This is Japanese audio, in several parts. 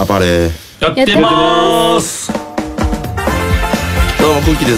アパレやってまーす。 どうもクッキーです。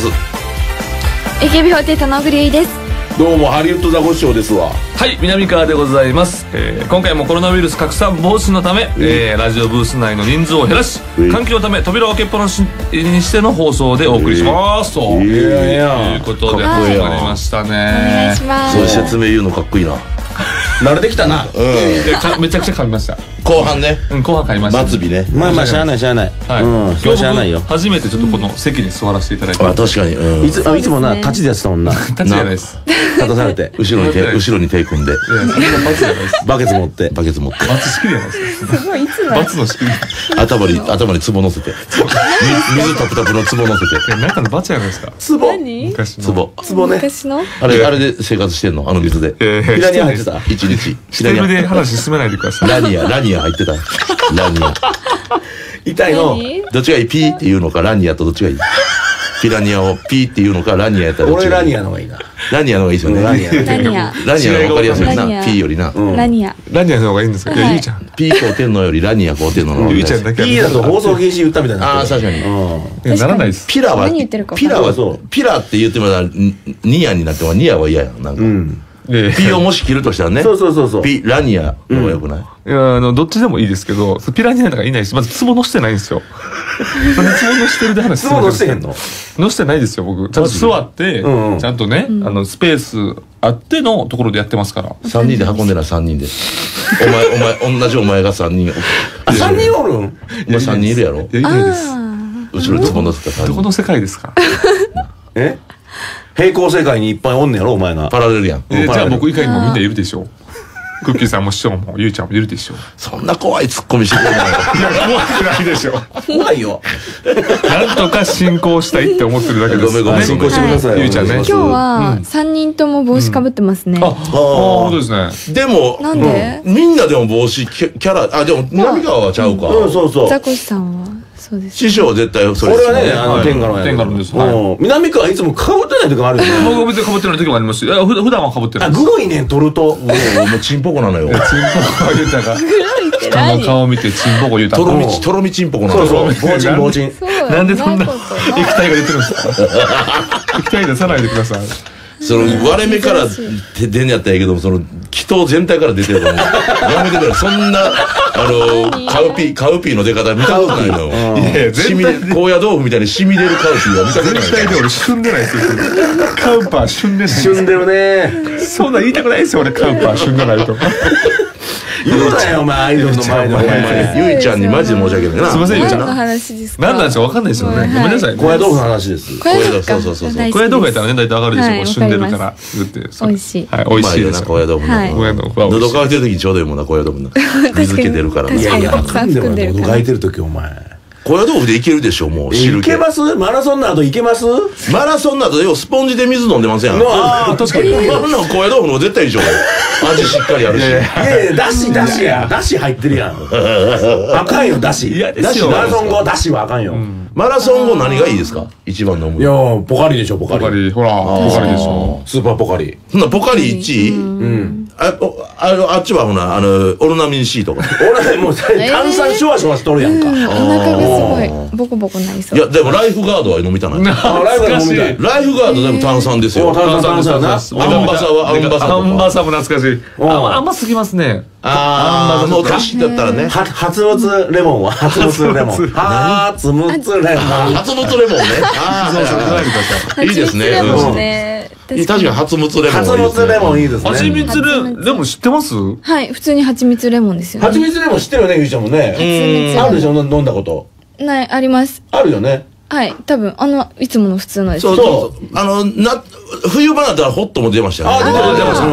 AKB48の小栗です。 どうもハリウッドザコシショウですわ。 はい、南川でございます。今回もコロナウイルス拡散防止のため、ラジオブース内の人数を減らし、換気のため扉を開けっぱなしにしての放送でお送りしますということで始まりましたね。 お願いします。 そういう説明言うのかっこいいな。 慣れてきたな。 めちゃくちゃ噛みました。 後半ね、 後半噛みました。 末尾ね。 まあまあしゃあないしゃあない。 今しゃあないよ。 日初めてちょっとこの席に座らせていただいて、 あ、確かに。 いつもな立ちでやってたもんな。 立ちじゃないです。 立たされて後ろに手組んで、バケツ持って罰仕切りやないですか。 すごい、いつも罰の仕切り。 頭に壺乗せて、水タプタプの壺乗せて。 中の罰やないですか。 何？ 昔の壺ね。 昔の？ あれで生活してんの、あの水で。 ピラニア入ってた。 一日。 ステルで話進めないでください。 ラニア入ってた。ラニア。 痛いの。 どっちがいい？ピーって言うのかラニアとどっちがいい？ピラニアをピーって言うのかラニアやったらどっちがいい？ 俺ラニアの方がいいな。 ラニアの方がいいですよね。 ラニア。 ラニア。 ラニアが分かりやすいな。 ラニアピーよりな。 ラニア。 ラニアの方がいいんですか。いや、ゆいちゃん。 ピー買うてんのよりラニア買うてんのの。 ゆいちゃんだけは。 P だと放送禁止言ったみたいな。 ああ、確かに。 ならないです。 ピラは何言ってるか分かんないピラって言ってもらニアになってもニアは嫌やん。なんか。ピーをもし切るとしたらね。 そう。 ピラニアの方がよくない？ いや、どっちでもいいですけど、ピラニアなんかいないし、まず壺乗してないんですよ。壺乗してるで話ツボ乗してへんの？ 乗してないですよ、僕。ちゃんと座って、ちゃんとね、スペースあってのところでやってますから。 3人で運んでな、3人で。同じお前が3人。 あ、3人おるん？ 今3人いるやろ？ やりたいです。 後ろに壺乗せた3人。 どこの世界ですか？ 平行世界にいっぱいおんねやろお前が。 パラレルやん。 じゃあ僕以外にもみんないるでしょう。クッキーさんも師匠もゆいちゃんもいるでしょう。 そんな怖いツッコミしてくれないよ。 いや、怖くないでしょ。 怖いよ。 なんとか進行したいって思ってるだけです。 ごめん進行してください。 ゆいちゃんね。 今日は3人とも帽子かぶってますね。 本当ですね。 でも、 なんで？ みんなでも帽子キャラ、あ、でも南川はちゃうか。 そう。 ザコシさんはそうです。 師匠は絶対それ。 俺はね、天下のや。 天下のです。 南川いつも被ってない時もあるよね。 僕別に被ってない時もありますし、普段は被ってない。 あ、グロいねん、取ると。 もうチンポコなのよ。 チンポコ言うたが。人の顔見てチンポコ言うたとろみチンポコなのよ。 そう。防塵。 なんでそんな液体が出てるんですか？液体出さないでください。 その割れ目から出んやったらいいけども、その気筒全体から出てるからやめてくれ。そんなカウピーの出方見たことないのよ。高野豆腐みたいに染み出るカウピーは見たことない。 全体で俺旬でないですよ。カウパー旬でない。 旬でるね。 そんな言いたくないですよ俺。カウパー旬でないと。 言うなよお前、アイドルの前で。 ゆいちゃんにマジで申し訳ないな。 すいませんゆいちゃん。 何の話ですか？ 何なんですか分かんないですよね。ごめんなさい。 高野豆腐の話です。 高野豆腐か。 そう。 高野豆腐やったらね大体上がるでしょ。旬でるから言って。 美味しい。 はい、美味しいです。 高野豆腐の。喉乾いてる時にちょうどいいもんな、高野豆腐の。水気出るから。 確かにたくさん含んでるから。 喉乾いてる時お前。 高野豆腐でいけるでしょ、もう。 いけます？マラソンの後いけます？ マラソンの後でスポンジで水飲んでませんやん。 ああ、確かに。 あんな高野豆腐の絶対いいでしょ。味しっかりあるし。 いやだしや。だし入ってるやん。あかんよ、だし。 嫌ですよ。 マラソン後だしはあかんよ。 マラソン後何がいいですか？一番飲む。 いやポカリでしょ、ポカリ。 ほら、ポカリでしょ。 スーパーポカリ。 ほな、ポカリ1位？あっちはほな、オロナミン C とか。 俺もう炭酸シュワシュワしとるやんか。 お腹がすごいボコボコなりそう。 いや、でもライフガードは飲みたない。 ライフガード飲みたい。 ライフガードでも炭酸ですよ。 炭酸な。 アンバサはアンバサとか。 アンバサも懐かしい。甘すぎますね。 ああ、もう歌詞だったらね。 初物レモンは初物レモン。初物レモン。 初物レモンね。いいですね。確かに初物レモン。 初物レモンいいですね。 蜂蜜レモン知ってます？ はい、普通に蜂蜜レモンですよね。 蜂蜜レモン知ってるよね、ゆいちゃんもね。あるでしょ、飲んだこと。 ない、あります。 あるよね。 はい、多分いつもの普通のです。 そう。冬場だったらホットも出ましたよね。 出ました。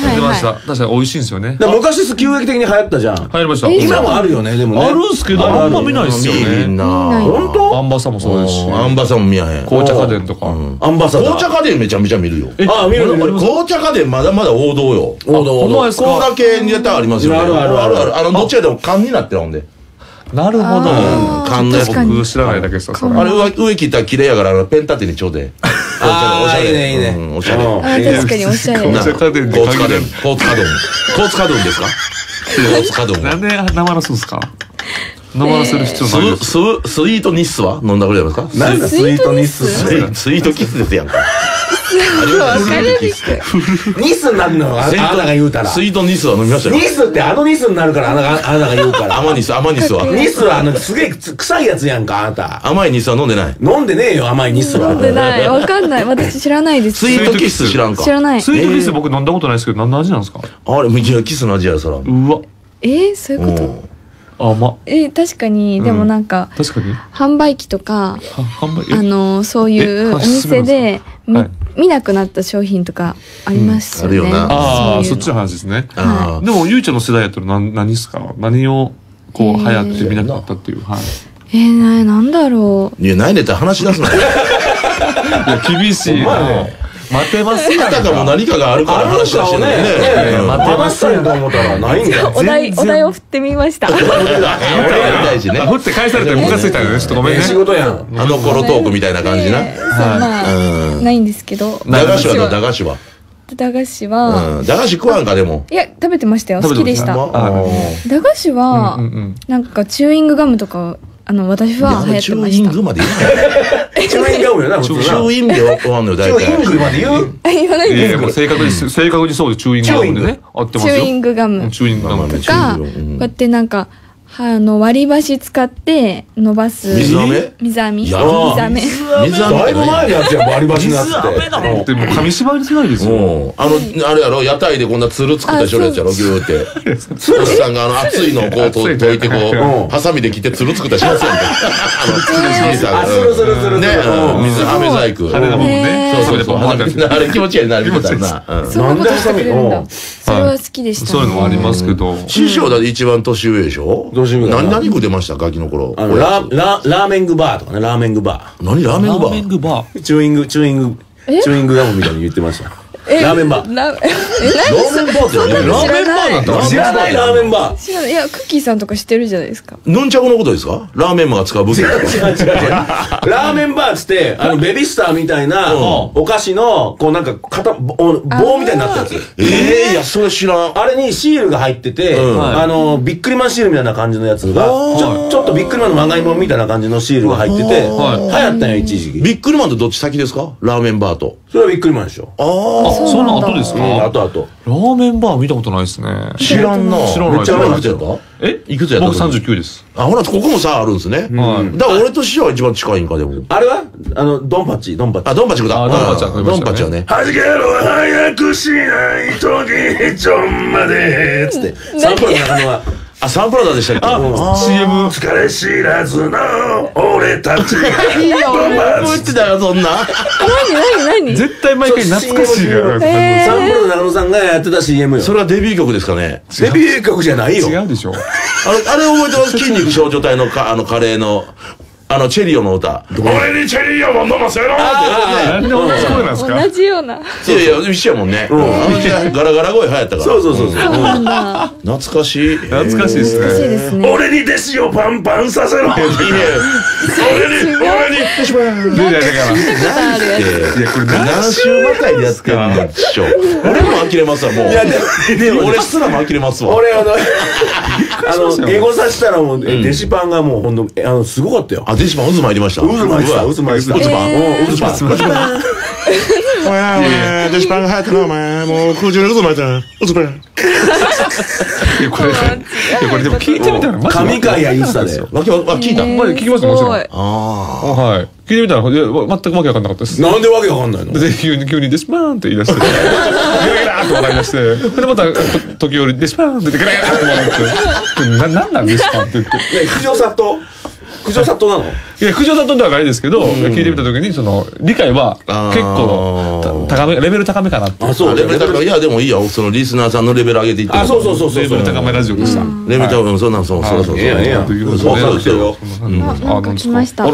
出ました。 は確かに美味しいんですよね。 昔急激的に流行ったじゃん。 流行りました。 今もあるよね、でもね。 あるんすけど、あんま見ないですよね。 本当？ アンバサもそうですし。 アンバサも見やへん。 紅茶家電とか。 アンバサダー。 紅茶家電めちゃめちゃ見るよ。 ああ、見る。 紅茶家電まだまだ王道よ。 王道。 ほんまですか？ コーラ系に絶対ありますよね。 ある。 どっちかでも缶になってるんで。 なるほど。 缶のやつ。 僕知らないだけですあれ上切ったら綺麗やからペン立てにちょうで。 ああ、いいね、いいね。 おしゃれ。 確かにおしゃれ。 紅茶家電でコーツカドンですか？コーツカドンですか？ なんで生らすんですか？ 黙らせる必要ないです。 スイートニッスは飲んだことありますか？ なんだスイートニス。 スイートキスですやんか。 わかるびっくニスになるのよ、あなたが言うたら。 スイートニスは飲みましたよ。 ニスってあのニスになるからあなたが言うから。 アマニスは。 ニスはすげえ臭いやつやんか、あなた。 甘いニスは飲んでない。 飲んでねえよ、甘いニスは。 飲んでないわかんない私知らないですスイートキス知らんか？ 知らないスイートキス僕飲んだことないですけど、何の味なんですか？ あれ、いやキスの味やそら。 うわ、 そういうこと甘。 確かにでもなんか確かに。 販売機とか販売。 そういうお店で見なくなった商品とかありますよね。 あるよな。 ああ、そっちの話ですね。 はでもゆいちゃんの世代やったら何ですか？何をこう流行って見なくなったっていう。はい。 なんだろう。 いや、ないねって話し出すなよ。 いや厳しいな。待てますやんか。 あたかも何かがあるから話し出してないね。 待てますやんと思ったらないんだよ。 お題を振ってみました。 俺やりたいしね。 振って返されてムカついたよね。ちょっとごめんね。 仕事やん。 あの頃トークみたいな感じな。 まあないんですけど。 駄菓子は駄菓子は。 駄菓子は駄菓子食わんかでも。 いや食べてましたよ。好きでした。駄菓子はなんかチューイングガムとか私は流行ってました。 チューイングまで言う。 チューイングガムよな、普通な。 チューイングで終わんのよ、大体。 チューイングまで言う？ 言わないいやいや、 です。 もう正確にそうでチューイングガムでね。合ってますよ。 チューイングガムチューイングガムとかこうやってなんか割り箸使って伸ばす水飴？ 水飴。 いや水飴。 水飴だいぶ前のやつや、割り箸のやつって。 でも紙縛りてないですよ。 あれやろ、屋台でこんなつる作ったりしょるやつやろ、ギューって。おっさんが熱いのをこう溶いてこう、ハサミで切ってつる作ったりしますやんか。 する。 ね、水飴細工。 あれだもんね。 そう。あれ気持ちいいな、見てたらな。 そんなことしてくれるんだ。それは好きでしたね。 そういうのもありますけど。 師匠だって一番年上でしょ？ 年上だな。 何食ってましたガキの頃。 ラーメングバーとかね、ラーメングバー。 何ラーメングバー？ ラーメングバー。 チューイングガムみたいに言ってました。ラーメンバー。 ラーメンバーって何？ ラーメンバーなんだ。 知らないラーメンバー。 知らない。いやクッキーさんとか知ってるじゃないですか。 ヌンチャクのことですか？ラーメンマンが使う武器。 違う。ラーメンバーっつって、ベビースターみたいなお菓子の、こうなんか棒みたいになったやつ。 いや、それ知らん。 あれにシールが入ってて、ビックリマンシールみたいな感じのやつが、ちょっとビックリマンのまがいもんみたいな感じのシールが入ってて、流行ったんよ、一時期。 ビックリマンってどっち先ですか？ラーメンバーと。 それはビックリマンでしょ。 その後ですか？ 後。 ラーメンバー見たことないですね。 知らんな。 知らない。 めっちゃ前いくつやった？いくつやった？ 僕39です。 ほら、ここも差あるんですね。だから俺と師匠は一番近いんか、でも。 あれはドンパチ。 ドンパチだ。ドンパチはね。 はじけろ早くしないとぎちょんまでつって。サンプラザ中野は。 サンプラザでしたっけ ？CM。 疲れ知らずの俺たちが。 いや俺言ってたよ、そんな。 何？ 絶対毎回懐かしいから。 サンプラザ中野さんがやってた CM よ。 それはデビュー曲ですかね？ デビュー曲じゃないよ。 違うでしょ。 あれ覚えてます？筋肉少女隊のカレーの。チェリオの歌。俺にチェリオを飲ませろって。 なんで同じ声なんですか？ 同じような。 いや、一緒やもんね。ガラガラ声流行ったから。 そう。 そうなんだ。 懐かしい。 懐かしいです懐かしいね。 ですね。 俺に弟子をパンパンさせろ。俺にいやだからあるやつ。 いやこれ何週またいでやってんの師匠。俺も呆れますわ、もう。 でも俺すらも呆れますわ。 俺エゴさしたらもう弟子パンがもうほんとすごかったよ。 弟子パン渦巻いてました。 渦巻いてた。 渦パン。 渦パン。 お前、弟子パンが流行ったな、お前。もう空中に渦巻いてる。渦パン。 いやこれでも聞いてみたらマジ神回や言ってたで。 聞いた？ 聞きましたもちろん。 あ聞いてみたら全くわけわかんなかったです。 なんでわけわかんないの？ で急にデシパーンって言い出して、ゲラゲラーって笑い出して、でまた時折デシパーンってゲラゲラーって笑って、なんなんデシパーンって言って。 苦情殺到なの？ いや苦情殺到ではないですけど、聞いてみた時にその理解は結構高めレベル高めかなって。 そう、レベル高い。いやでもいいよ、そのリスナーさんのレベル上げていって。 そうレベル高めラジオでした。 レベル高め、そう。 いやということで。 そうですよ。 なんか来ました。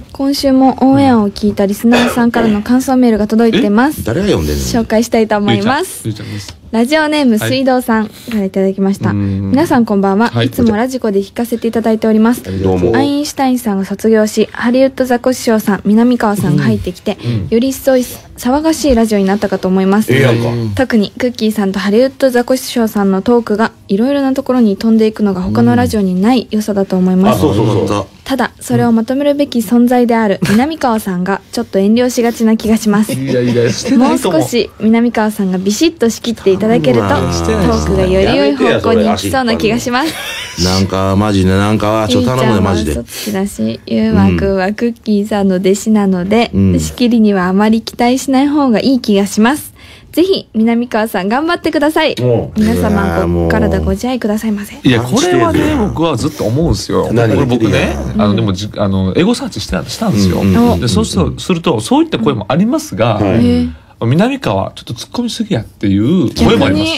今週もオンエアを聞いたリスナーさんからの感想メールが届いてます。 誰が読んでんの？ 紹介したいと思います。ラジオネーム水道さんからいただきました。皆さんこんばんは。いつもラジコで弾かせていただいております。アインシュタインさんが卒業し、ハリウッドザコシショウさん、南川さんが入ってきて、より一層騒がしいラジオになったかと思います。特にクッキーさんとハリウッドザコシショウさんのトークがいろいろなところに飛んでいくのが他のラジオにない良さだと思います。ただそれをまとめるべき存在である南川さんがちょっと遠慮しがちな気がします。もう少し南川さんがビシッと仕切っていただけるとトークがより良い方向に行きそうな気がします。 なんかマジでなんかちょっと頼むねマジで。 ゆうちゃんは嘘つきだし、ゆうまくんはクッキーさんの弟子なので、仕切りにはあまり期待しない方がいい気がします。ぜひ南川さん頑張ってください。皆様ご体ご自愛くださいませ。 いやこれはね僕はずっと思うんですよ。これ僕ねでもエゴサーチしたんですよ。でそうするとそういった声もありますが、南川ちょっと突っ込みすぎやっていう声もあります。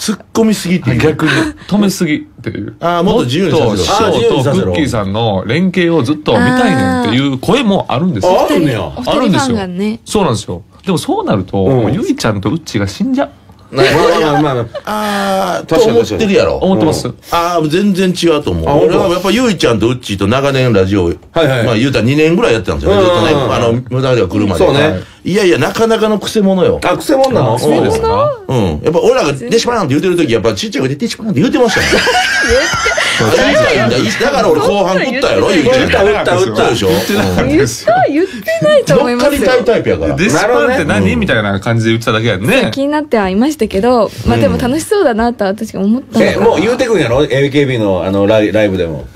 突っ込みすぎって逆に止めすぎっていう。 もっと自由にさせろ。 師匠とクッキーさんの連携をずっと見たいねんっていう声もあるんですよ。 あるんですよ。 そうなんですよ。でもそうなるとゆいちゃんとうっちが死んじゃう。 と思ってるやろ。 思ってます。 全然違うと思う。俺はやっぱゆいちゃんとうっちーと長年ラジオまあ言うたら2年ぐらいやってたんですよね。ずっとね無駄が来るまで。いやいやなかなかのクセ者よ。 クセ者なの？ そうですか？ やっぱ俺らがデシパーンって言ってる時やっぱちっちゃい声でデシパーンって言ってましたよ。だから俺後半打ったやろ。言ったでしょ。 言ってないと思いますよ。 乗っかりたいタイプやから。 デシパーンって何みたいな感じで言ってただけやね。 気になってはいましたけど、まあでも楽しそうだなと私は思ったの。 もう言うてくんやろ AKB のライブでも。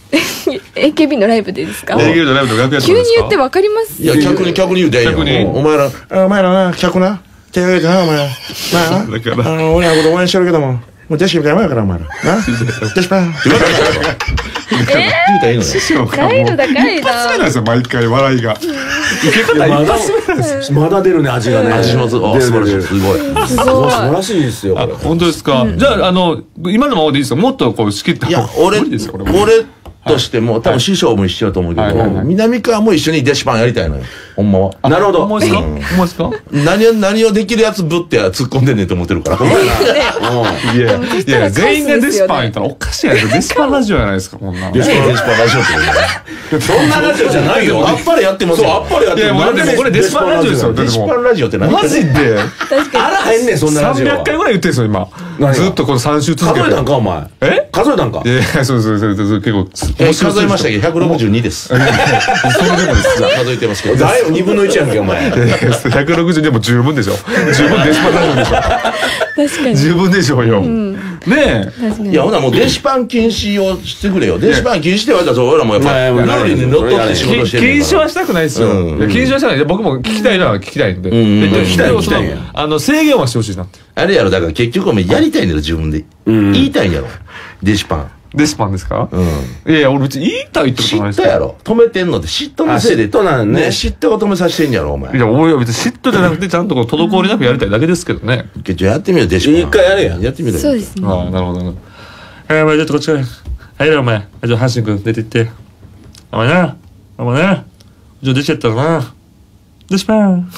AKB のライブでですか？ AKB のライブの楽屋急に言ってわかります？ いや客に言うてんよ。お前らな客な手挙げてなお前な俺らのこと応援してるけどももうデシみたいなもんやからお前らなデシパンって言われたから言うたらいいのよ。 ガイドだガイド。 一発目なんですよ毎回笑いが。受け方一発目なんですよ。 まだ出るね味がね。 味します。素晴らしい。すごい。 素晴らしいですよ。 本当ですか？じゃあ今のままでいいですよ。もっとこう仕切った方がいいですよ。 俺としても多分師匠も一緒だと思うけど南川も一緒にデシパンやりたいのよほんまは。 なるほど。 思いますか？ 何をできるやつぶって突っ込んでんねんと思ってるから。 いや全員がデシパン言ったらおかしいやつ。デシパンラジオじゃないですかこんな。 デシパンラジオってそんなラジオじゃないよ。 あっぱれやってますよ。 あっぱれやってる。 でもこれデシパンラジオですよ。 デシパンラジオって何？ マジであらへんねんそんなラジオ。 300回ぐらい言ってるんですよ今。ずっとこの3週続けて。 数えたんかお前。数えたんか？ いやそう結構数えましたけど162です。それでも数えてますけど。 誰よ2分の1やんけお前。 160でも十分でしょ。十分デシパンラジオでしょ。 確かに。 十分でしょうよ。ねえ。いやほなもうデシパン禁止をしてくれよ。デシパン禁止って言われたら俺らもやっぱルールにのっとって仕事してる。 禁止はしたくないですよ。禁止はしたくない。僕も聞きたいのは聞きたいんで。聞きたい。制限はしてほしいなって。 あれやろだから結局お前やりたいんだよ自分で。言いたいんやろ。デシパン。 デシパンですか？いやいや俺別に言いたいってことないですよ。嫉妬やろ。止めてんのって嫉妬のせいで。 嫉妬なんね。 嫉妬を止めさせてんやろお前。 いや俺は別に嫉妬じゃなくてちゃんとこう滞りなくやりたいだけですけどね。 結局やってみようデシパン。 一回やれや。 やってみろ。 そうですね。 ああなるほど。お前ちょっとこっち来い。入れお前。じゃあ阪神君出て行って。お前な。じゃあ出ちゃったらな。デシパン。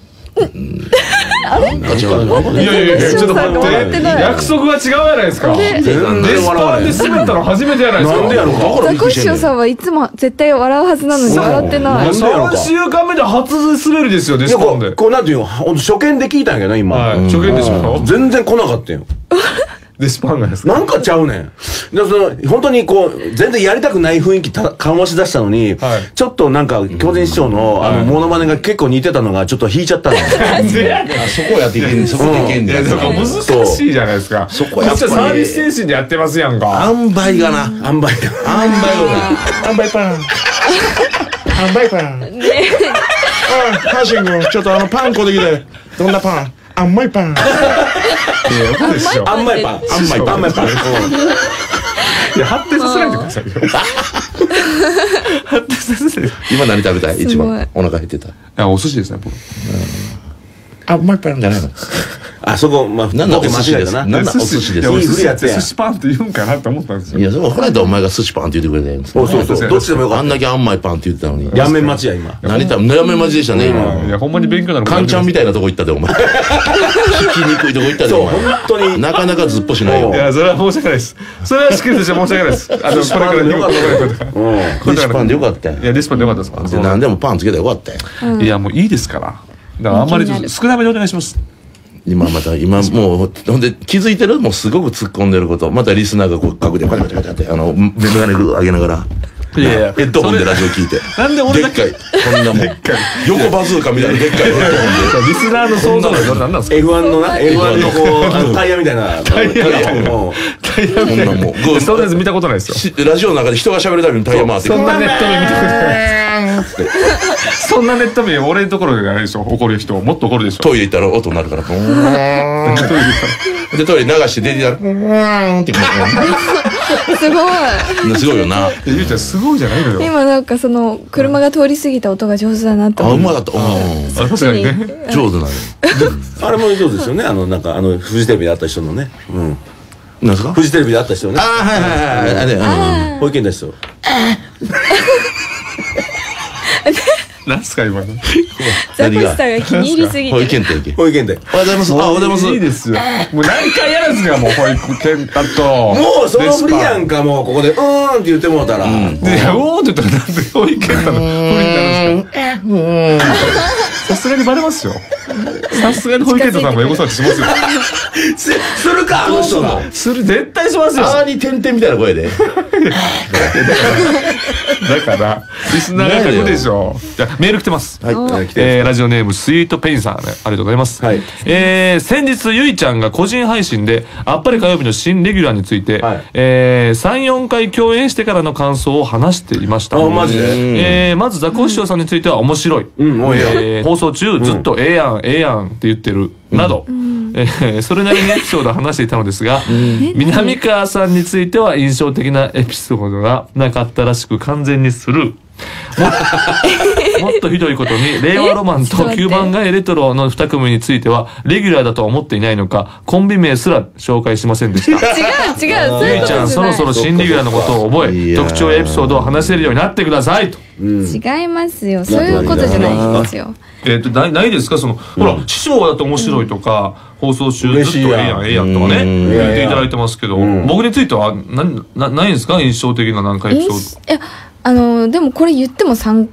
あれ？ いやちょっと待って。約束が違うじゃないですか。デシパンで滑ったの初めてじゃないですか。 なんでやろうか。 ザコシショウさんはいつも絶対笑うはずなのに笑ってない。 3週間目で初滑りですよデシパンで。 こうなんていうの初見で聞いたんやけど今。 初見でしょ。 全然来なかったよ。 デシパンがですか？ なんかちゃうねん。本当にこう全然やりたくない雰囲気緩和しだしたのに、ちょっとなんか巨人師匠のモノマネが結構似てたのがちょっと引いちゃったの。 なんでやねん。そこやっていけんねん。そこでいけんねん。 難しいじゃないですか。そこやっぱりサービス精神でやってますやんか。 塩梅がな。 塩梅パン。 阪神君ちょっとパン買うてきて。どんなパン？甘いパン。 甘いパン。 いや発展させないでくださいよ。発展させない。 今何食べたい？一番お腹減ってた。 いやお寿司ですね僕。 あ、うまいパンじゃないの。 あそこ、まあ、 なんだお寿司です。 ななんだお寿司です。 いいふりやって寿司パンって言うんかなって思ったんですよ。 いや、それほらやったらお前が寿司パンって言ってくれたよ。 そうそうそう。どっちでもよかった。 あんだけあんまいパンって言ってたのに。 やんめん待ちや、今。 何言ったやんめん待ちでしたね、今。 いや、ほんまに勉強なの。 カンちゃんみたいなとこ行ったで、お前。聞きにくいとこ行ったで、お前。 本当に。 なかなかずっぽしないよ。 いや、それは申し訳ないです。それは仕切りとして申し訳ないです。これからよかった。 レシパンでよかったよ。 いや、レシパンでよかったですか。 何でもパンつけたらよかったよ。 いや、もういいですから。だからあんまり少なめでお願いします。 今もうほんで気づいてるもうすごく突っ込んでることまたリスナーがこう角でパチパチパチってメガネ上げながらいやいやヘッドホンでラジオ聞いてなんで俺だけでっかいこんなもん横バズーカみたいなでっかいヘッドホンでリスナーの想像力何なんですか F1 のな F1 のこうタイヤみたいなタイヤみたいなこんなもんそんなやつ見たことないですよ。 ラジオの中で人が喋るたびにタイヤ回ってそんなネットで見たことないそんなネットで俺のところであれでしょ怒る人もっと怒るでしょ。 トイレ行ったら音になるからでトイレ流して出てたらってすごいよな。 ゆうちゃんすごいじゃないのよ。 今なんかその車が通り過ぎた音が上手だなって思って。 うまかった。 確かにね上手なの。 あれも上手ですよね。なんかフジテレビで会った人のね。 なんですか？ フジテレビで会った人ね。 ああはいはいはい。 保育園だ人。 なんすか今の。 ザコシさんが気に入りすぎて。 保育園って保育園で。 おはようございます。おはようございます。 いいですよ。もう何回やるんですかもう保育園だと。 もうその振りやんかもうここでって言ってもうたら。 でって言ったらなんで保育園だの不利になるんですか。さすがにバレますよ。さすがに保育園さんもエゴサーチしますよ。 するかあの人が。 する絶対しますよ。 あーに点々みたいな声で。 だからリスナーが書くでしょ。じゃメール来てます。 はい。 ラジオネームスイートペインさん、ありがとうございます。 はい。 先日ゆいちゃんが個人配信であっぱれ火曜日の新レギュラーについて、3、4回共演してからの感想を話していました。 あ、マジで。 まずザコシショウさんについては面白い。放送中ずっとええやんええやんって言ってるなど。それなりにエピソードを話していたのですが、南川さんについては印象的なエピソードがなかったらしく完全にスルー。もっとひどいことに令和ロマンと9番街レトロの2組についてはレギュラーだとは思っていないのかコンビ名すら紹介しませんでした。 違うゆいちゃんそろそろ新レギュラーのことを覚え特徴やエピソードを話せるようになってくださいと。 違いますよ、そういうことじゃないんですよ。 ないですか、そのほら師匠だと面白いとか放送中ずっとええやんええやんとかね言っていただいてますけど、僕についてはないんですか、印象的な何かエピソード。 いやでもこれ言っても4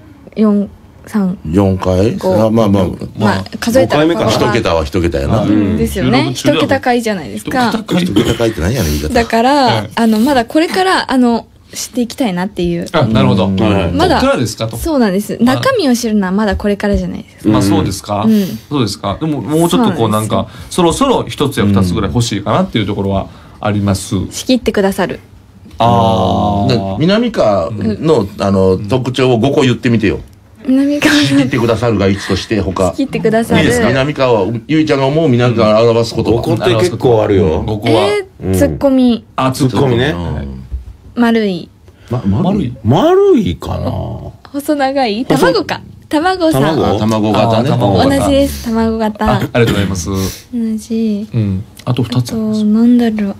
回まあ数えたら 1桁は1桁やな。 ですよね。1桁回じゃないですか。 1桁回って何やねん言い方。 だからまだこれから知っていきたいなっていう。 あ、なるほど。 まだそうなんです。中身を知るのはまだこれからじゃないですか。 まあそうですか。そうですか。でももうちょっとこうなんかそろそろ1つや2つぐらい欲しいかなっていうところはあります。 仕切ってくださる。 南川の特徴を5個言ってみてよ。 南川仕切ってくださるが1として他。 仕切ってくださる。 いいですか。南川ゆいちゃんが思う南川を表すこと。 5個って結構あるよ。 5個は。 ツッコミ。 あ、ツッコミね。 丸い。 丸いかな。 細長い。卵か。卵さん。 卵型ね。 同じです。卵型。 ありがとうございます。 同じ。 あと2つ。 なんだろう。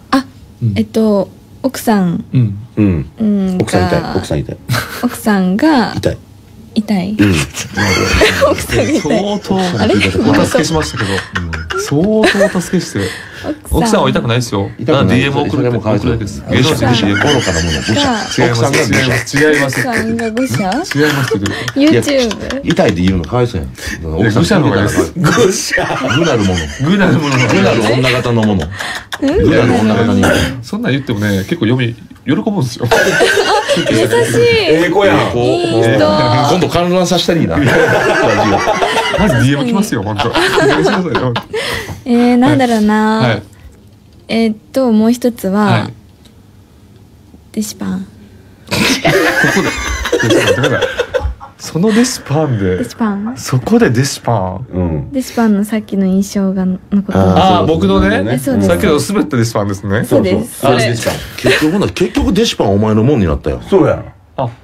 奥さん。 奥さん痛い。 奥さんが。痛い。奥さんが痛い。 相当お助けしましたけど、相当お助けして奥さんは痛くないですよ。DM 送るだけです。芸能人で愚かなもの。違います。 奥さんが愚者？ 違います。 YouTube？ 痛いで言うのかわいそうやん。 愚者の方がいいです。 愚者。愚なるもの。愚なる女型のもの。愚なる女型に。 そんなん言ってもね、結構喜ぶんですよ。 優しい。 子やん。 今度観覧させたらいいな。 まず DM 来ますよ、本当。 なんだろうな。もう一つはデシパン。ここで。そのデシパンで。そこでデシパン。 デシパンのさっきの印象が残ってます。 ああ、僕のね。さっきの滑ったデシパンですね。 そうです。 結局デシパンお前のもんになったよ。 そうや。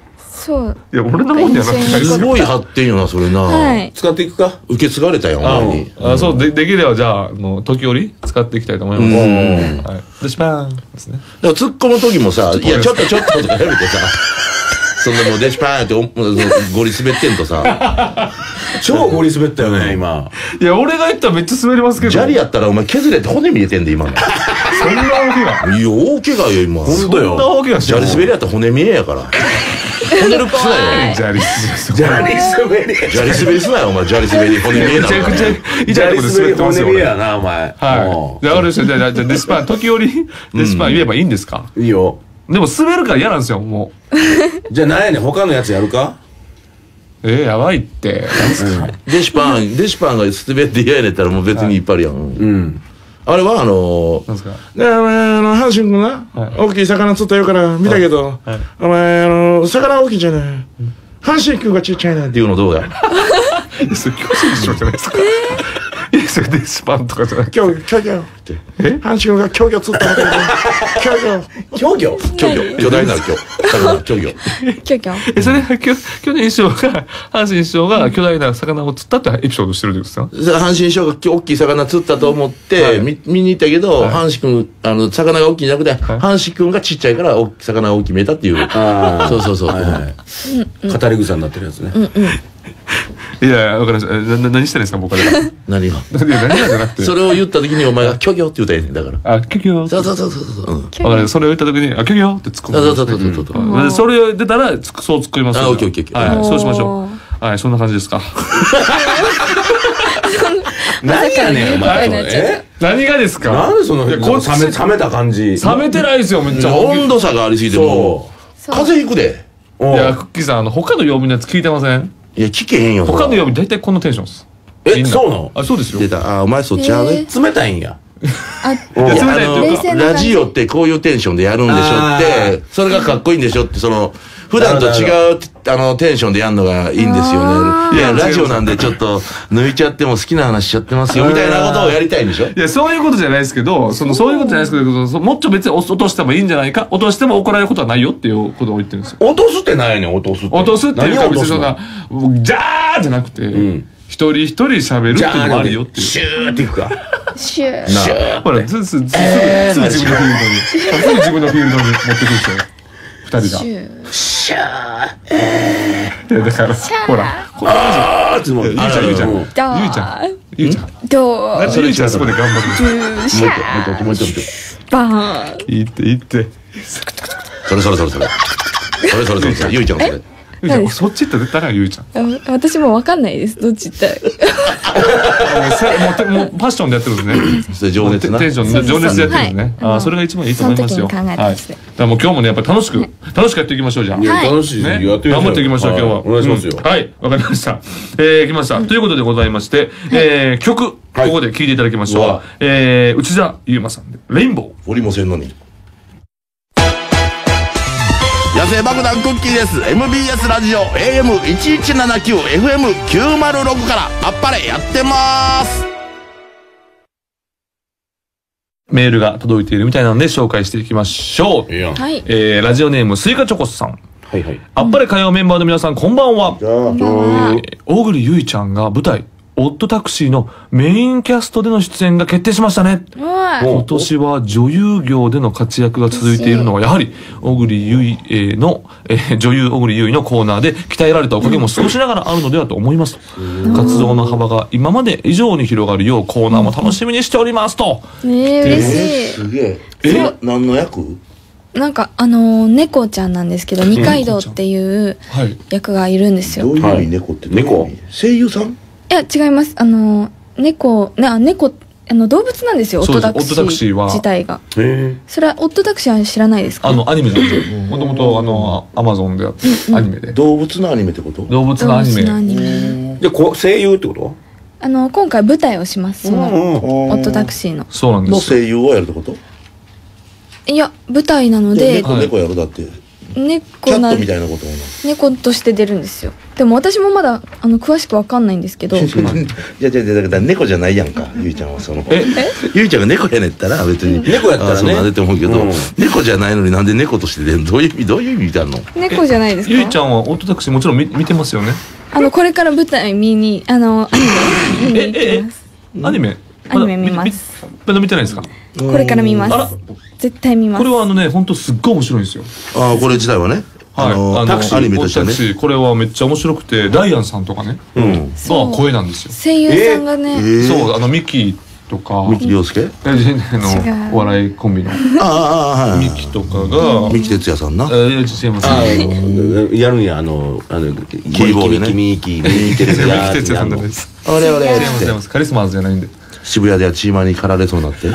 そう。 いや、俺のもんじゃなくて。 すごい発展よな、それな。 はい。 使っていくか。 受け継がれたよ、お前に。 そう、できればじゃあ、時折使っていきたいと思います。はい。で、シパーンですね。 だから突っ込む時もさ、いや、ちょっととかやめてさ、そんなもうデシパーンってゴリ滑ってんとさ、 超ゴリ滑ったよね、今。 いや、俺が言ったらめっちゃ滑りますけど。 砂利やったらお前削れて骨見えてんで、今の。 そんな大怪我。 いや、大怪我よ、今。 ほんとよ。 そんな大怪我して砂利滑りやったら骨見えやから。骨ルックスなよ。 砂利砂利滑り。 砂利滑りすなよ、お前。砂利滑り、骨見えな。 めちゃくちゃ痛いとこで滑ってますよ。 骨見えやな、お前。 はい。じゃあ、じゃあ、デシパン、時折、デシパン言えばいいんですか？ いいよ。 でも滑るから嫌なんですよ、もう。 じゃあ何やねん、他のやつやるか？ やばいって。 デシパンが滑って嫌やねったらもう別にいっぱいあるやん。うん。あれはなんすか？ 阪神君な、大きい魚釣ったよから見たけど、お前、魚大きいじゃない。阪神君がちっちゃいなっていうのどうだ？ それ、巨人師匠じゃないですか。それデシパンとかじゃない。 巨魚って。阪神君が巨魚釣ったんだけど、 巨魚巨大な巨魚。 巨魚。 それ、巨人師匠が、阪神師匠が巨大な魚を釣ったってエピソードしてるんですか？ 阪神師匠が大きい魚釣ったと思って、見に行ったけど、阪神君、魚が大きいんじゃなくて、阪神君がちっちゃいから魚が大きめたっていう。そう。 語り草になってるやつね。 いや、わかりました。何してるんですか、僕は。 何が何がじゃなくて。 それを言った時にお前が巨魚って言うたんやねん、だから。 巨魚。 そう。 わかりました。それを言った時に、巨魚って突っ込む。 そう。 それを出たら、そう突っ込みます。 オッケー。 はい、そうしましょう。はい、そんな感じですか。 何やねん、お前。 何がですか？ なんでその、冷めた感じ。 冷めてないですよ、めっちゃ。 温度差がありすぎてもう、風邪ひくで。 いや、クッキーさん、他の曜日のやつ聞いてません？ いや、聞けへんよ。 他の曜日大体こんなテンションです。 そうなの？ あ、そうですよ。 出た。お前そっちはね。 冷たいんや。 ラジオってこういうテンションでやるんでしょって、それがかっこいいんでしょって、普段と違う、テンションでやるのがいいんですよね。いや、ラジオなんでちょっと抜いちゃっても好きな話しちゃってますよ、みたいなことをやりたいんでしょ？ いや、そういうことじゃないですけど、そういうことじゃないですけど、もっと別に落としてもいいんじゃないか、落としても怒られることはないよっていうことを言ってるんですよ。 落とすってないねん、落とすって。 落とすっていうか、別にそんな、じゃーじゃなくて、一人一人喋るっていうのもあるよっていう。 シューっていくか。 シュー。 ほら、すぐ自分のフィールドに、すぐ自分のフィールドに持ってくるんですよ。二人が。 シュだから、ほら、 ーってゆうちゃん。 どう？ なんでゆうちゃんそこで頑張るの？ もう一回。 バーン。 言って。 それ。ゆいちゃんそれ。 そっちって絶対ないゆうちゃん。 私もわかんないです。どっちって。 もうパッションでやってるんですね。 それ情熱な。 テンション、情熱でやってるんですね。あ、それが一番いいと思いますよ。 その時に考えてます。 だからもう今日もね、やっぱり楽しくやっていきましょう、じゃあ。 楽しいですよ。やってみましょう。 頑張っていきましょう、今日は。 お願いしますよ。 はい、わかりました。来ました。ということでございまして、曲、ここで聴いていただきましょう。内田裕馬さんで、レインボー。 おりませんのに。野生爆弾クッキーです。 MBS ラジオ AM1179 FM906 からあっぱれやってます。 メールが届いているみたいなので紹介していきましょう。 はい。 ラジオネームスイカチョコスさん。 はい。 あっぱれ火曜メンバーの皆さん、こんばんは。小栗ゆいちゃんが舞台オットタクシーのメインキャストでの出演が決定しましたね。今年は女優業での活躍が続いているのはやはり小栗ゆいの女優小栗ゆいのコーナーで鍛えられたおかげも少しながらあるのではと思いますと。活動の幅が今まで以上に広がるようコーナーも楽しみにしておりますと。 嬉しい。 すげえ。何の役？ なんか猫ちゃんなんですけど、二階堂っていう役がいるんですよ。 どういう意味猫って？猫？声優さん？いや違います。猫動物なんですよ。オットタクシー自体が。それはオットタクシーは知らないですか？ アニメなんですよ。もともとアマゾンでやってるアニメで。 動物のアニメってこと？ 動物のアニメ。 で声優ってこと？ 今回舞台をします。そのオットタクシーの。 そうなんです。 の声優をやるってこと？ いや舞台なので。 猫やろだって。 猫キャットみたいなことなの？ 猫として出るんですよ。でも私もまだ詳しくわかんないんですけど。 じゃだから猫じゃないやんか、ゆいちゃんはその。ゆいちゃんが猫やねったら別に猫やったらね。 そうなんでって思うけど、猫じゃないのになんで猫として出るの？どういう意味なの？ 猫じゃないですか？ ゆいちゃんはオートタクシーもちろん見てますよね。 これから舞台見にアニメ見に行きます。 アニメ見ます。 まだ見てないですか？ これから見ます。絶対見ます。 これは本当すっごい面白いんですよ。 ああ、これ自体はね。 タクシーアニメとしてね。 タクシー、これはめっちゃ面白くて、ダイアンさんとかね、が声なんですよ。 声優さんがね。 そう、ミキとか。 ミキ涼介？ お笑いコンビの。ミキとかが。 ミキ哲也さんな。 違います。 やるんや、キーボードね。ミキ哲也さんです。 俺。 違います。カリスマーズじゃないんで。 渋谷ではチーマーに駆られそうになって。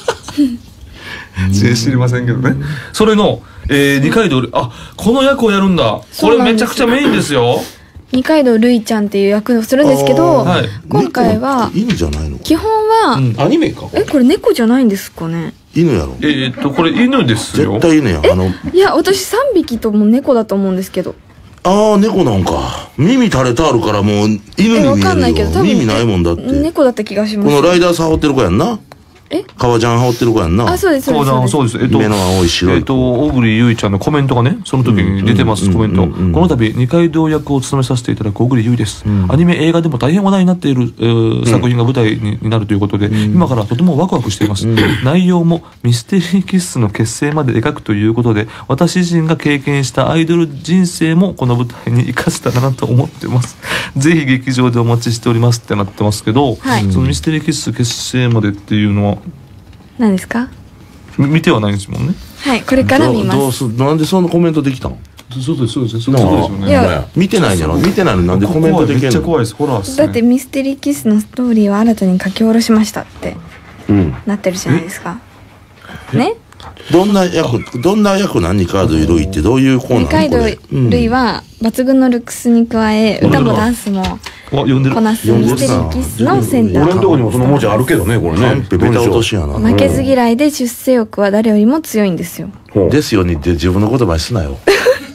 知りませんけどね。それの、二階堂、この役をやるんだ。これめちゃくちゃメインですよ。 二階堂るいちゃんっていう役をするんですけど、今回は犬じゃないの？ 基本はアニメか。 これ猫じゃないんですかね？ 犬やろ。 これ犬ですよ。 絶対犬や。 いや、私3匹とも猫だと思うんですけど。 ああ、猫なんか。耳垂れてあるからもう犬に見えるよ。 わかんないけど、多分耳ないもんだって。 猫だった気がします。 このライダーさ羽織ってる子やんな。革ジャン羽織ってる子やんな。 あ、そうです。 そうです。 目の青い白い。 小栗ゆいちゃんのコメントがね、その時に出てます、コメント。この度、二階堂役を務めさせていただく小栗ゆいです。アニメ映画でも大変話題になっている作品が舞台になるということで、今からとてもワクワクしています。内容もミステリーキッスの結成まで描くということで、私自身が経験したアイドル人生もこの舞台に生かせたらなと思ってます。ぜひ劇場でお待ちしておりますってなってますけど、そのミステリーキッス結成までっていうのは、 何ですか？ 見てはないんですもんね。 はい、これから見ます。 なんでそんなコメントできたの？ そうですよね。 いや、 見てないんやろ？見てないのになんでコメントできるの？ めっちゃ怖いです。ホラーっすね。 だってミステリーキスのストーリーを新たに書き下ろしましたってなってるじゃないですか。ね？ どんな役何カードるいってどういう子なの？ 二階堂るいは抜群のルックスに加え、歌もダンスもこなすミステリーキスのセンター。 俺のとこにもその文字あるけどね、これね。 ベタ落としやな。 負けず嫌いで出世欲は誰よりも強いんですよ。 ですよにって自分の言葉にすなよ。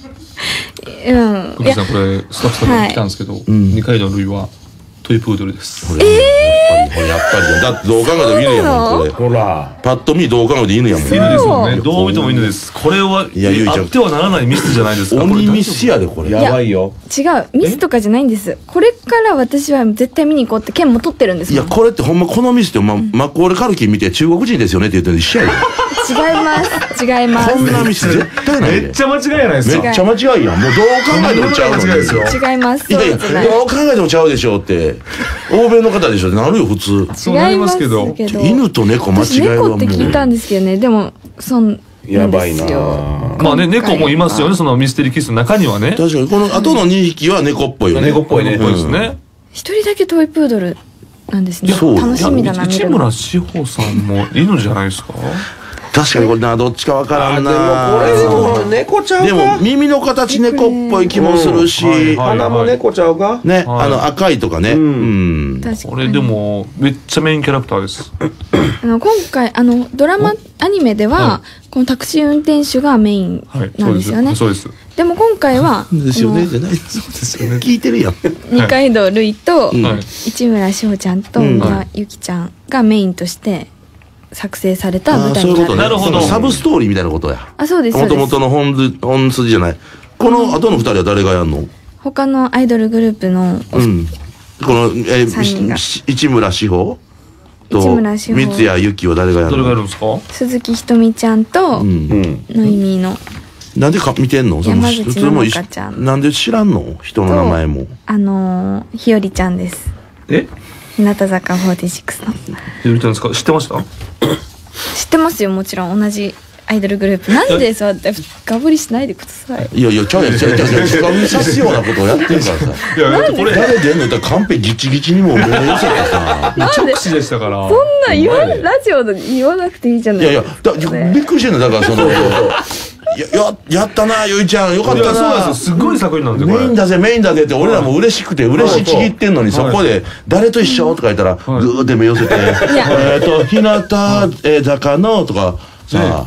久保さん、これスタッフさんから来たんですけど、二階堂るいはトイプードルです。 やっぱりだってどう考えても犬やもんこれ。ほらパッと見どう考えて犬やもん。 犬ですよね。どう見ても犬です。これはあってはならないミスじゃないですか。 鬼ミスやでこれ。 やばいよ。 違う、ミスとかじゃないんです。これから私は絶対見に行こうって券も取ってるんです。 いやこれってほんまこのミスってマッコーレカルキン見て中国人ですよねって言ってるの一緒やで。 違います。 こんなミス絶対ないで。 めっちゃ間違いじゃないですか。 めっちゃ間違いやん。もうどう考えてもちゃうのに。 違います。 いやどう考えてもちゃうでしょうって。欧米の方でしょってなるよ普通。 そうなりますけど。 犬と猫間違いはもう。 猫って聞いたんですけどね。でもやばいな。 まあね、猫もいますよね、そのミステリーキスの中にはね。 確かにこの後の2匹は猫っぽいよね。 猫っぽいね。 ですね。 一人だけトイプードルなんですね。楽しみだな。 市村志保さんも犬じゃないですか。 確かにこれな、どっちかわからんな。 でもこれ猫ちゃうか。 でも耳の形猫っぽい気もするし、 鼻も猫ちゃうかね、赤いとかね。 これでもめっちゃメインキャラクターです。 今回ドラマアニメではこのタクシー運転手がメインなんですよね。 そうです。 でも今回はですよねじゃない。そうですよね。聞いてるやん。 二階堂るいと市村志保ちゃんとゆきちゃんがメインとして作成された舞台になる。 なるほど。 サブストーリーみたいなことや。 あ、そうです。 元々の本筋じゃない。この後の2人は誰がやんの？ 他のアイドルグループのこの市村志保と三谷由紀は誰がやるの？ どれがやるんですか？ 鈴木ひとみちゃんとノイミの。 なんで見てんの？ 山口ののかちゃん。 なんで知らんの？人の名前も。 ひよりちゃんです。日向坂46の。 ひよりちゃんですか？知ってました？ 知ってますよ、もちろん。同じアイドルグループ。なんでさ、ガブリしないでください。いやちゃうやん。ガブリさすようなことをやってるからさ。これ誰出んの？言ったらカンペギチギチにも目寄せてさ。 直視でしたから。 そんなラジオで言わなくていいじゃないですか。 いやびっくりしてんの。だからそのやったな、ゆいちゃんよかったな。 すごい作品なんで。 メインだぜって俺らも嬉しくて嬉しちぎってんのに、そこで誰と一緒とか言ったらグーって目寄せて日向坂のとかさ。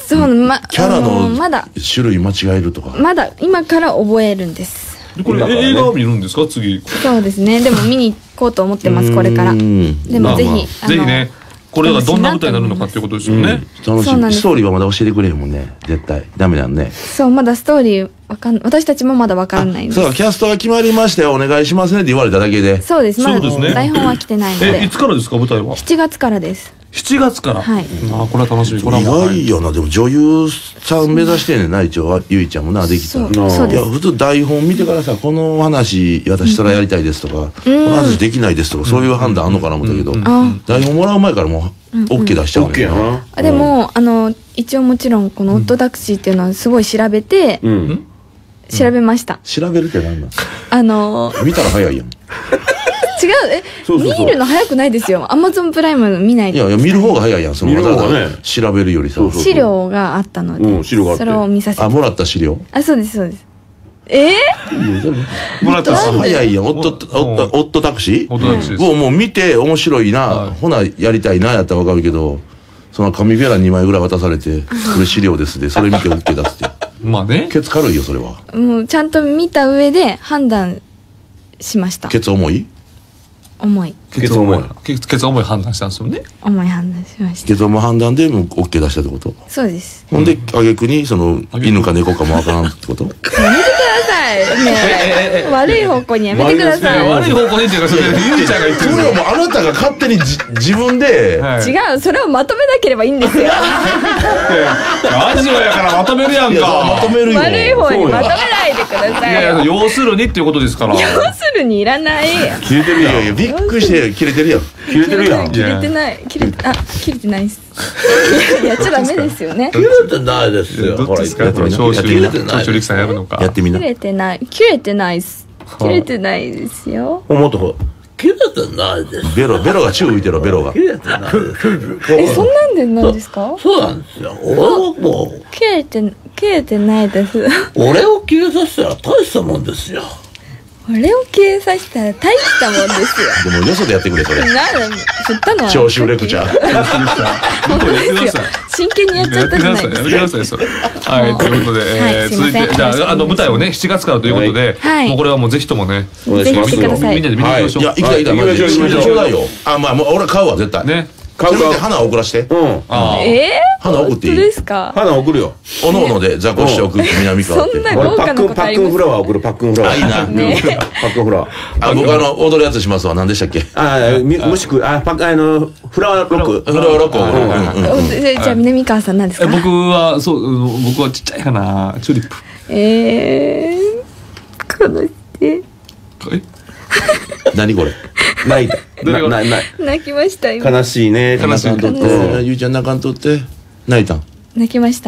そう、 キャラのまだ種類間違えるとか。 まだ今から覚えるんです。 これ映画を見るんですか次？ そうですね。でも見に行こうと思ってますこれから。でもぜひぜひね。これがどんな舞台になるのかっていうことですよね。 楽しみ。ストーリーはまだ教えてくれへんもんね。絶対ダメだね。 そう、まだストーリー私たちもまだわからないんです。 そう、キャストが決まりましたよ、お願いしますねって言われただけで。 そうです。まだ台本は来てないので。 いつからですか舞台は ？7月からです。 7月から。 はい。 ああ、これは楽しみ。これは意外よな。でも女優さん目指してんねんな、一応ゆいちゃんもな、できたら。 そうです。 いや普通台本見てからさ、この話私たらやりたいですとか、この話できないですとか、そういう判断あんのかな思ったけど、台本もらう前からもう OK 出しちゃうねん。 でも一応もちろんこのオットタクシーっていうのはすごい調べて、調べました。 調べるって何なん見たら早いやん。 違う、見るの早くないですよ。アマゾンプライム見ないと。 いや見る方が早いやん。そのわざわざ調べるよりさ。 資料があったので、それを見させて。 もらった資料？ そうですそうです。 もらった早いやん。オットタクシーをもう見て面白いな、ほなやりたいなやったらわかるけど、その紙ベラ2枚ぐらい渡されて、これ資料ですで、それ見て OK 出すって。 まあね。 ケツ軽いよそれは。 もうちゃんと見た上で判断しました。 ケツ重い？ 重い。 ケツ重い判断したんですよね。 重い判断しました。 ケツ重い判断でもう OK 出したってこと？ そうです。 ほんで挙句にその犬か猫かもわからんってこと？ やめてくださいね。悪い方向にやめてください。 悪い方向にっていうか、それゆいちゃんが言ってる。 それはもうあなたが勝手に自分で。 違う、それをまとめなければいいんですよ。 ラジオやからまとめるやんか。 まとめるよ。 悪い方にまとめないでください。 いや要するにっていうことですから。 要するにいらない。 切れてるやん。びっくりして切れてるやん。切れてるやん。 切れてない。切れてないっす。やっちゃダメですよね。 切れてないですよ。 どっちですか？長州力さんやるのか。 やってみな。 切れてないっす。切れてないですよ。 もっと切れてないです。ベロが宙浮いてるベロが。切れてないです。 そんなんでなんですか？ そうなんですよ。俺はもう切れてないです。 俺を切れさせたら大したもんですよ。 俺を切れさせたら大したもんですよ。 でもよそでやってくれそれ。 振ったのは長州レクチャー。 真剣にやっちゃったじゃないですか。 やめてくださいそれ。はい、ということで続いてじゃあ舞台をね7月からということで、もうこれはもうぜひともね、 ぜひ来てください。 みんなで見に行きましょう。 いや行きたい行きたい。ちょうだいよ。まあもう俺買うわ絶対。ね。買うか花送らして。花送っていい？ ですか？ 花送るよ。 おのおのでザコシショウ君と南川って。 そんな豪華なことパックンフラワー送る。パックンフラワー。 いいな。 パックンフラワー。 僕踊るやつしますわ。何でしたっけ？ もしくフラワーロック。 フラワーロック。 じゃあ南川さん何ですか？ 僕はちっちゃいかな。チューリップ。悲しい。 何これ？ 泣いた。 泣きました今。 悲しいね。 悲しい。 ゆうちゃん泣かんとって泣いたん。 泣きました。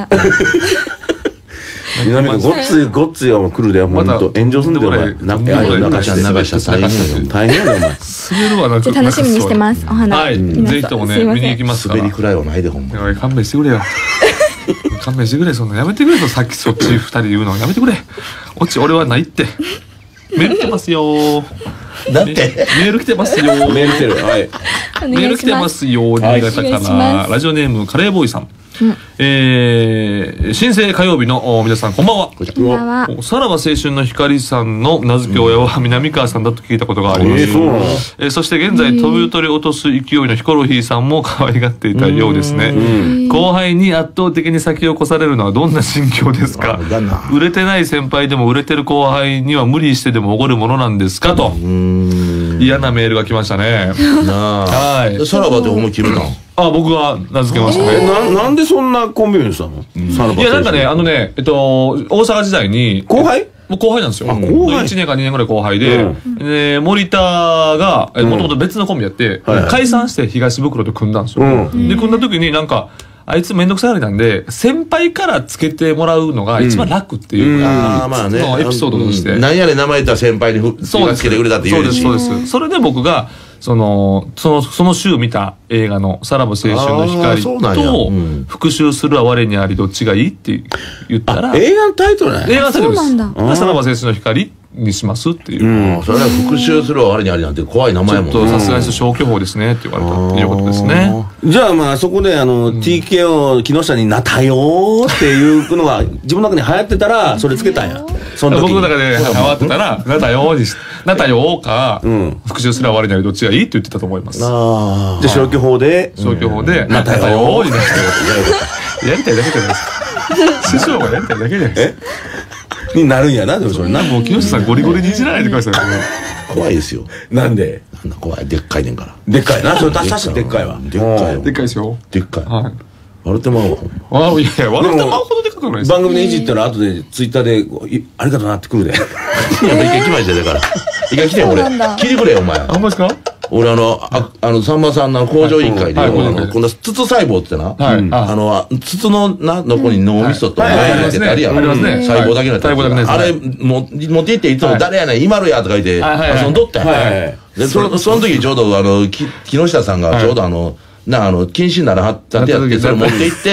南君ごっついは来るで本当炎上すんでお前。 赤ちゃん流したら大変やよ。 大変やでお前。 滑るわな。 じゃ楽しみにしてます。お花。 はい。ぜひともね見に行きますから。 滑りくらいはないでほんま。 勘弁してくれよ。勘弁してくれ。そんなやめてくれ。さっきそっち2人で言うのやめてくれ。オチ俺はないって。メール来てますよ。 だってメール来てますよ。 メール来てる。はい。 メール来てますよ。新潟からラジオネームカレーボーイさん。新生火曜日の皆さんこんばんは。 こんばんは。 さらば青春の光さんの名付け親は南川さんだと聞いたことがあります。そして現在飛ぶ鳥落とす勢いのヒコロヒーさんも可愛がっていたようですね。後輩に圧倒的に先を越されるのはどんな心境ですか？売れてない先輩でも売れてる後輩には無理してでもおごるものなんですかと。嫌なメールが来ましたね。はい。 さらばって思い切るな。 僕が名付けましたね。 なんでそんなコンビ名にしたの？ いやなんかね大阪時代に後輩？ もう後輩なんですよ。 後輩 1年か2年ぐらい後輩で、森田がもともと別のコンビやって解散して東袋と組んだんですよ。で組んだ時になんかあいつめんどくさがりなんで先輩からつけてもらうのが一番楽っていうまあねエピソードとして何やねん名前言ったら先輩につけてくれたって言うし。 そうですそうです。それで僕がその週見た映画のさらば青春の光と復讐するは我にありどっちがいいって言ったら映画のタイトルね。 映画のタイトルです。さらば青春の光にしますっていう。 それは復讐する割にありなんて怖い名前もん。 ちょっとさすがに消去法ですねって言われたっていうことですね。 じゃあまあそこでTKO 木下になったよーっていうのが自分の中に流行ってたらそれつけたんや。 僕の中でハマってたらなったよーか復讐する割にはどっちがいいって言ってたと思います。じゃあ消去法でなったよーになってやりたいだけじゃないですか。師匠がやりたいだけじゃないですか。 になるんやな。でもそれな、 もう木下さんゴリゴリにいじらないでください。 怖いですよ。 なんであんな怖い。でっかいねんから。 でっかいな。それ確かにでっかいわ。 でっかい。 でっかいですよ。 でっかい。 はい。 笑ってまうわ、ほんま。 いや、笑ってまうほどでかくないです。 番組でいじったら後でツイッターでありがとうなってくるで。 いや、一回来ましたよ、だから。一回来てよ、俺。聞いてくれよ、お前。 あんまですか？ 俺さんまさんの工場委員会で、こんな筒細胞ってな、筒のどこに脳みそと前に入っててあるやん。細胞だけのやつ。あれ、持って行っていつも誰やねん、今るやとか言って、遊んどったやん。で、その時ちょうど、木下さんがちょうど謹慎ならはったってやって、それ持って行って、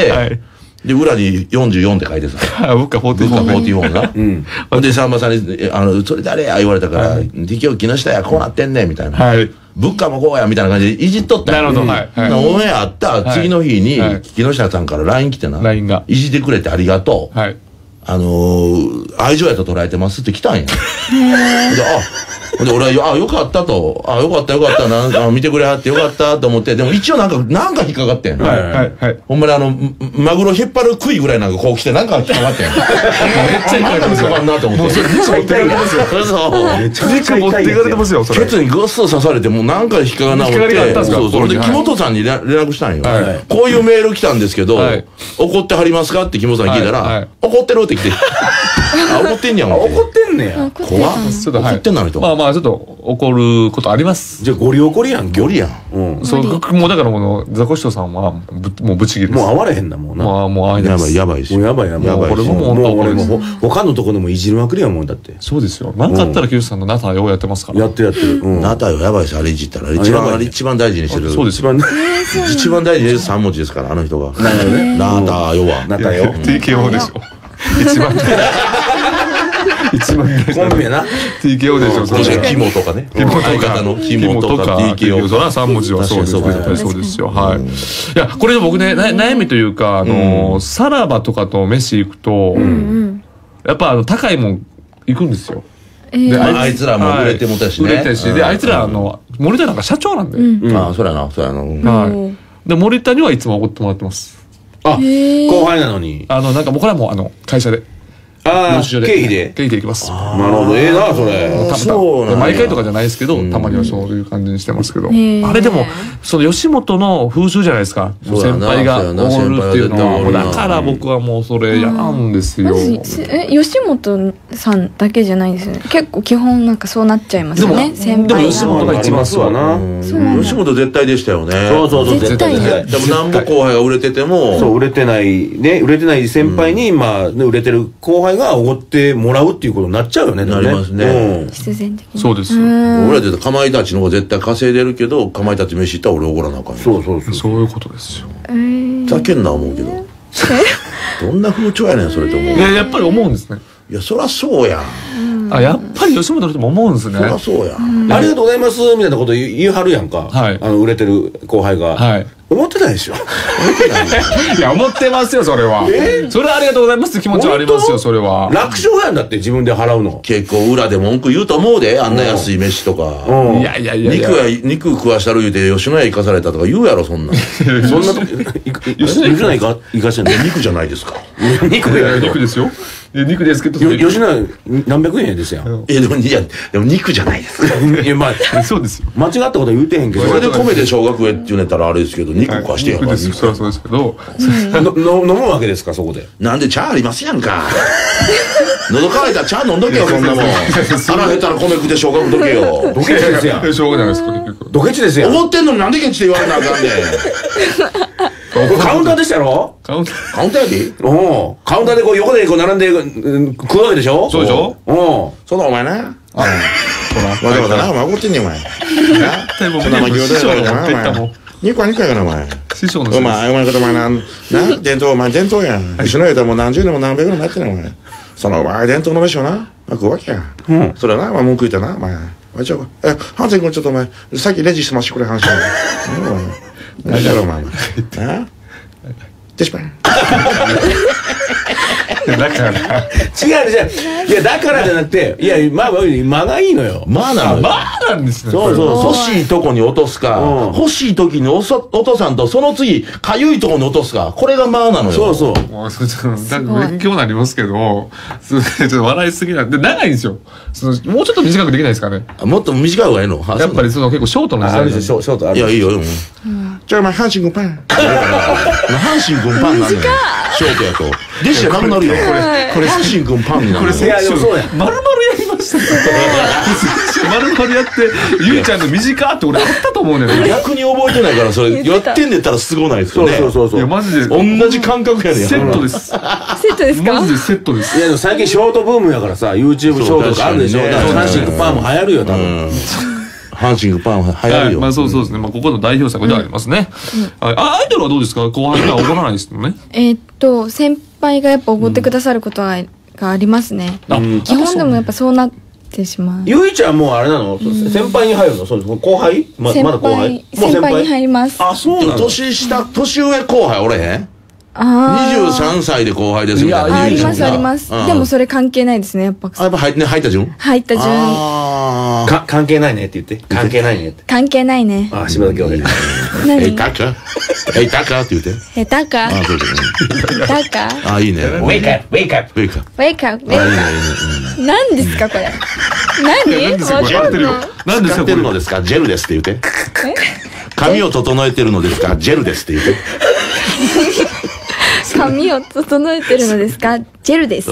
で、裏に44って書いてさ。 ブッカ44 な。で、さんまさんに、それ誰や言われたから、TKO木下や、こうなってんねん、みたいな。物価もこうや、みたいな感じでいじっとったなるほど。 オンエアあった次の日に、木下さんから LINE 来てな。いじってくれてありがとう。愛情やと捉えてますって来たんや。で、俺は、よかったと。よかった見てくれはってよかったと思って、でも一応なんか引っかかってん。ほんまにマグロ引っ張る杭ぐらいなんかこう来てなんか引っかかってん。めっちゃ引っかかんなと思って。もうそれめっちゃ持っていかれてますよ。めちゃめちゃ持っていかれてますよ、それ。ケツにグッと刺されて、もうなんか引っかかんな思って。そう、で、木本さんに連絡したんよ。こういうメール来たんですけど、怒ってはりますかって木本さんに聞いたら、怒ってるって来て。怒ってんねやん。 怒ってんねや。 怖っ。怒ってんの人。 まあちょっと怒ることあります。 じゃあゴリ怒りやん。 ゴリやん。そう、もうだからザコシショウさんはもうブチギレです。 もう会われへんなもんな。 もう会えないです。 やばいし。 もうやばいな。もう俺も他のとこでもいじりまくりやもんだって。 そうですよ。なんかあったら木下さんのナタようやってますから。 やってる。 ナタよやばいし、あれいじったら一番大事にしてる。 そうです。 一番大事にしてる3文字ですから、あの人が。ナタよは。 ナタよ。 TKO でしょ。一番コンビやな。 TKO でしょ。 確かに肝とかね。肝とか TKO。 そら3文字はそうです。そうですよ。はい。いや、これで僕ね、悩みというか、さらばとかと飯行くと、やっぱ高いもん行くんですよ。 あいつらも売れてもたしね。 売れてし、で、あいつら森田なんか社長なんで。 そりゃな。 はい。で、森田にはいつもおごってもらってます。 後輩なのに。 なんかもうこれはもう会社で。 経費で行きます。 なるほど。な、それ。 そう毎回とかじゃないですけど、たまにはそういう感じにしてますけど。あれでも、その吉本の風習じゃないですか。先輩がおごるっていうのは。だから僕はもうそれ嫌なんですよ。 吉本さんだけじゃないですよね。結構基本なんかそうなっちゃいますよね。先輩が。 吉本が一番そうな。 吉本絶対でしたよね。 そう絶対でも何も後輩が売れてても。 そう、売れてない先輩に、売れてる後輩がおごってもらうっていうことになっちゃうよね。 なりますね。 必然的に。 そうですよ。 俺らってかまいたちの方が絶対稼いでるけど、かまいたち飯行ったら俺おごらなあかん。 そういうことですよ。 ざけんな思うけど。どんな風潮やねんそれと思う。 いや、やっぱり思うんですね。 いや、そらそうやん。 やっぱり吉本の人も思うんですね。 そらそうやん。 ありがとうございますみたいなこと言いはるやんか。売れてる後輩が。思ってないでしょ。 いや、思ってますよ、それは。それはありがとうございますって気持ちはありますよ、それは。 楽勝やんだって自分で払うの。 結構裏で文句言うと思うで、あんな安い飯とか。 いや。 肉食わしたる言うて吉野家行かされたとか言うやろ、そんなん。 そんなと吉野家行かせんの肉じゃないですか。 肉ですよ。肉ですけど。 吉野家何百円ですやん。 でも肉じゃないですか。 そうですよ。 間違ったことは言うてへんけど。 それで米で小学へって言うねたらあれですけど、肉食わしてやん。 そうですけど。 飲むわけですか、そこで。 なんで茶ありますやんか。喉乾いたら茶飲んどけよ、そんなもん。腹減ったら米食って小学食っとけよ。 ドケチですやん。 しょうがないですか、結局。 ドケチですやん。 思ってんのになんでケチって言われなあかんねん。 カウンターでしたやろ？ カウンターやで？ カウンターでこう横でこう並んで食うわけでしょ？ そうでしょ？ そうだお前な。わざわざな、お前怒ってんねんお前。 そんな師匠が持ってったもん。 肉は肉やからお前。 師匠のお前ことお前伝統やん。一緒のやったらもう何十年も何百年もやってんねんお前。そのお前伝統の飯をな、 食うわけやん。それはな、文句言ったな、お前。ちょ、ハンセン君ちょっとお前、さっきレジ済ましてくれ、ハンセン君。何だろ、お前。デシパン。 だから違ういやだからじゃなくていや間がいいのよ。 間なのよ。 間なんですね。 そう欲しいとこに落とすか、欲しい時に落とさんとその次かゆいとこに落とすか、これが間なのよ。 そうそう。 勉強になりますけど、ちょっと笑いすぎなんで長いんですよ。もうちょっと短くできないですかね。 もっと短い方がいいの。 やっぱり結構ショートな時代。ショートある。 いやいいよ。じゃあお前阪神軍パン。阪神軍パンなんだよ。ショートやと。弟子じゃなくなるよ。これ阪神軍パンになるよ。 いやでもそうや。 丸々やりました。丸々やってゆいちゃんの短って俺あったと思うねん。 逆に覚えてないからそれやってんでったらすごないですよね。 そう。 いやマジで同じ感覚やねん。 セットです。 セットですか？ マジでセットです。 いやでも最近ショートブームやからさ YouTube ショートとかあるでしょ。だから阪神軍パンも流行るよ多分。 阪神グパンは流行るよ。 まあそうですね。まあここの代表作ではありますね。アイドルはどうですか？後輩が怒らないですよね。 先輩がやっぱおごってくださることがありますね。基本でもやっぱそうなってしまう。 ゆいちゃんもうあれなの？先輩に入るの？そう後輩？まだ後輩？ 先輩に入ります。 あ、そうなの？年上後輩おれへん？23歳で後輩ですみたいな。 ありますあります。でもそれ関係ないですね、やっぱ。 やっぱ入った順？ 入った順。 関係ないねって言って。関係ないねって。 関係ないね。 あ、柴田恭平。 下手かって言って。 下手か。 あ、そうです。 下手か。 あ、いいね。 wake up wake up wake up wake up wake up。何ですかこれ。何？ 使ってるのですか？ジェルですって言って。髪を整えてるのですか？ジェルですって言って。 髪を整えてるのですか？ジェルです。 いい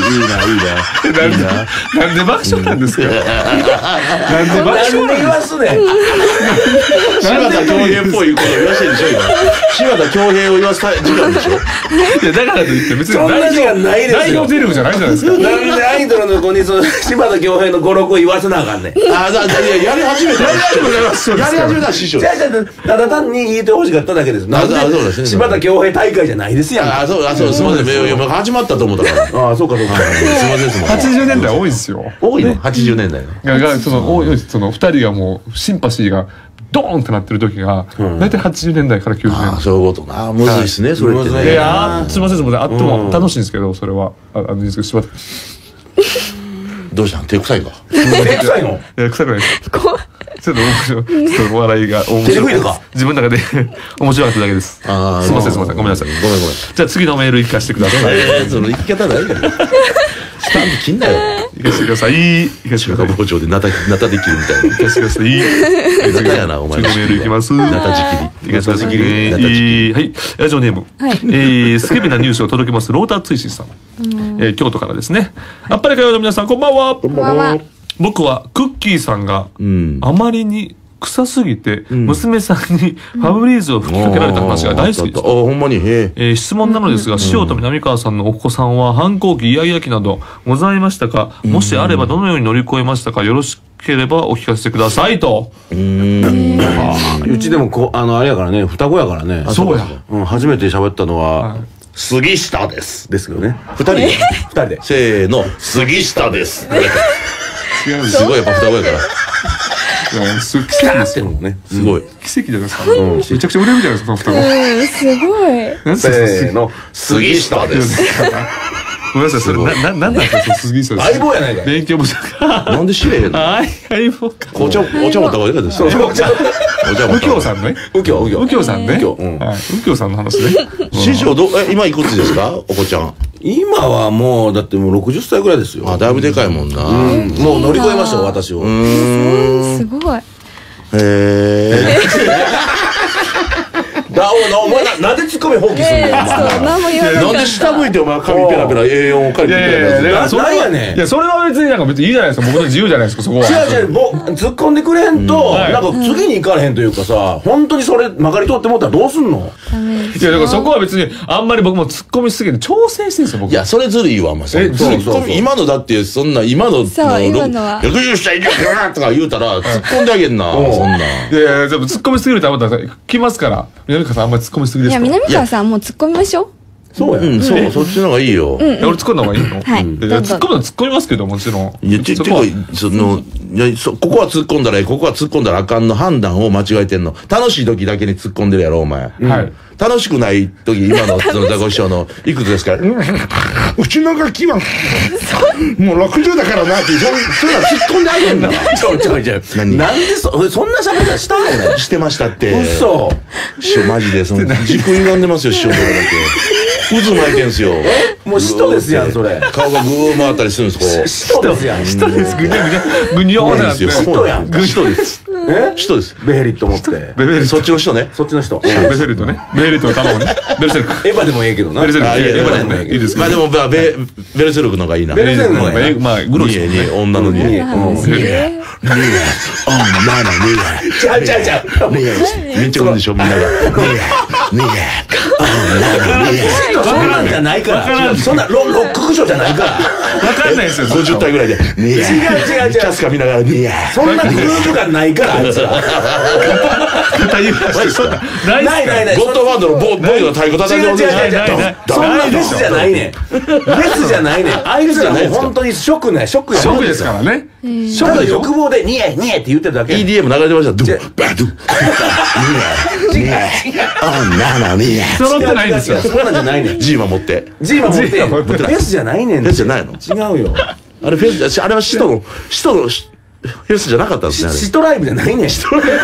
な。 なんで爆笑なんですか？なんで爆笑言わすね。 柴田恭平っぽいこと言わせてるでしょ今。柴田恭平を言わせた時間でしょ。 いやだからといって別にそんな時間ないですよ。 代表ゼリフじゃないじゃないですか。 なんでアイドルの子に柴田恭平の語録を言わせなあかんねん。 やり始めたら師匠。 ただ単に言えてほしかっただけです。柴田恭平大会じゃないですやん。 そうすみません。始まったと思ったから。 あ、そうか。すみません。80年代多いですよ。 多いの？80年代の2人がもうシンパシーがドーンってなってる時が大体80年代から90年代。 そういうことな。むずいっすねそれってね。 いやすみません。あっても楽しいんですけどそれは柴田。 どうしたん？手臭いか？ 手臭いの？ いや臭くないです。ちょっと面白い。ちょっと笑いが面白い。自分の中で面白かっただけです。すみません。ごめんなさい。ごめん。じゃあ次のメール行かしてください。 その行き方ないから。スタンプ切んなよ。 行かしてください。行かしてください。 包丁でナタで切るみたいな。 行かしてください。 ナタやなお前。 次のメール行きます。 ナタ仕切り。 行かしてください。はい。ラジオネーム。スケベなニュースを届けますローター通信さん。京都からですね。あっぱれかよの皆さんこんばんは。 こんばんは。 僕はクッキーさんがあまりに臭すぎて娘さんにファブリーズを吹きかけられた話が大好きです。 ほんまに。 質問なのですが塩と南川さんのお子さんは反抗期イヤイヤ期などございましたか？もしあればどのように乗り越えましたか？よろしければお聞かせくださいと。 うちでもあれやからね双子やからね。 そうや。 初めて喋ったのは杉下ですけどね。 二人でせーの杉下です。すごいやっぱ双子やから。 奇跡ですよね。 すごい奇跡じゃないですか。めちゃくちゃ売れるじゃないですか双子。 すごい。 せーの杉下です。 ごめんなさいそれなんですか杉下です。 相棒やないか。 勉強不足。 なんで知れへんの？ 相棒か。 お茶持った方がいいかです。 右京さんね。 右京さんね。 右京さんの話ね。 師匠今いくつですか？お子ちゃん。 今はもうだってもう60歳ぐらいですよ。 だいぶでかいもんな。 もう乗り越えましたよ私を。 すごい。 お前なんでツッコミ放棄すんの？ なんで下向いてお前髪ペラペラ A4 を借りてペラペラ。 何やねん。 いやそれは別にいいじゃないですか。僕の自由じゃないですかそこは。 違うもう突っ込んでくれんとなんか次に行かれへんというかさ本当にそれまかり通って思ったらどうすんの？ いやだからそこは別にあんまり僕も突っ込みすぎて調整してるんですよ僕。 いやそれずるいわお前。今のだってそんな今の60歳でとか言うたら突っ込んであげんなそんな。 いや突っ込みすぎると思ったら来ますから。南川さんあんまり突っ込みすぎですか？ いや南川さんもう突っ込みましょう。 そうや。 そう、そっちの方がいいよ。 俺突っ込んだ方がいいの？ はい。 突っ込むのは突っ込みますけど、もちろん。 いや、ここは突っ込んだらここは突っ込んだらあかんの判断を間違えてんの。楽しい時だけに突っ込んでるやろ、お前。 はい。 楽しくない時、今のザコシショウのいくつですか？うちのガキは、もう60だからなって、そういうの突っ込んであげんだわ。 なんでそんな喋り方したのね。 してましたって。 嘘。 師匠マジで、軸歪んでますよ、師匠のとこだけ。渦巻いてんすよ。 もう使徒ですやん、それ。 顔がグー回ったりするんです、 使徒ですやん。 使徒です。ぐにょーってなって。 使徒やん。 使徒です。使徒です。 ベヘリット持って。 そっちの人ね。 そっちの人。 ベヘリットね。ベヘリットの卵ね。ベルセルク。 エヴァでもええけどな。 ベルセルク。エヴァでもいいですけど。 まあでも、ベルセルクの方がいいな。 ベルセルクの方がいい。 まあ、グロいですね。 女のに。 ちゃう。 めっちゃ来るでしょ、みんなが。 そんなんじゃないから。そんなロッククションじゃないから。 わかんないですよ。 50体ぐらいで。 違う。 キャスカ見ながら、 そんなグループがないから、あいつら。 ない。 ゴッドファンドのボーイの太鼓叩いてますよ。 そんなフェスじゃないねん。フェスじゃないねん。あいつらもう本当にショックですからね。 ただ欲望でニエニエって言ってるだけ。 EDM 流れてました。ドゥバドゥ揃ってないんですよ。 そんなんじゃないねん。 G 守って。 フェスじゃないねん。 フェスじゃないの？ 違うよ。 あれフェス、あれは使徒のフェスじゃなかったんですね。 シトライブじゃないねん。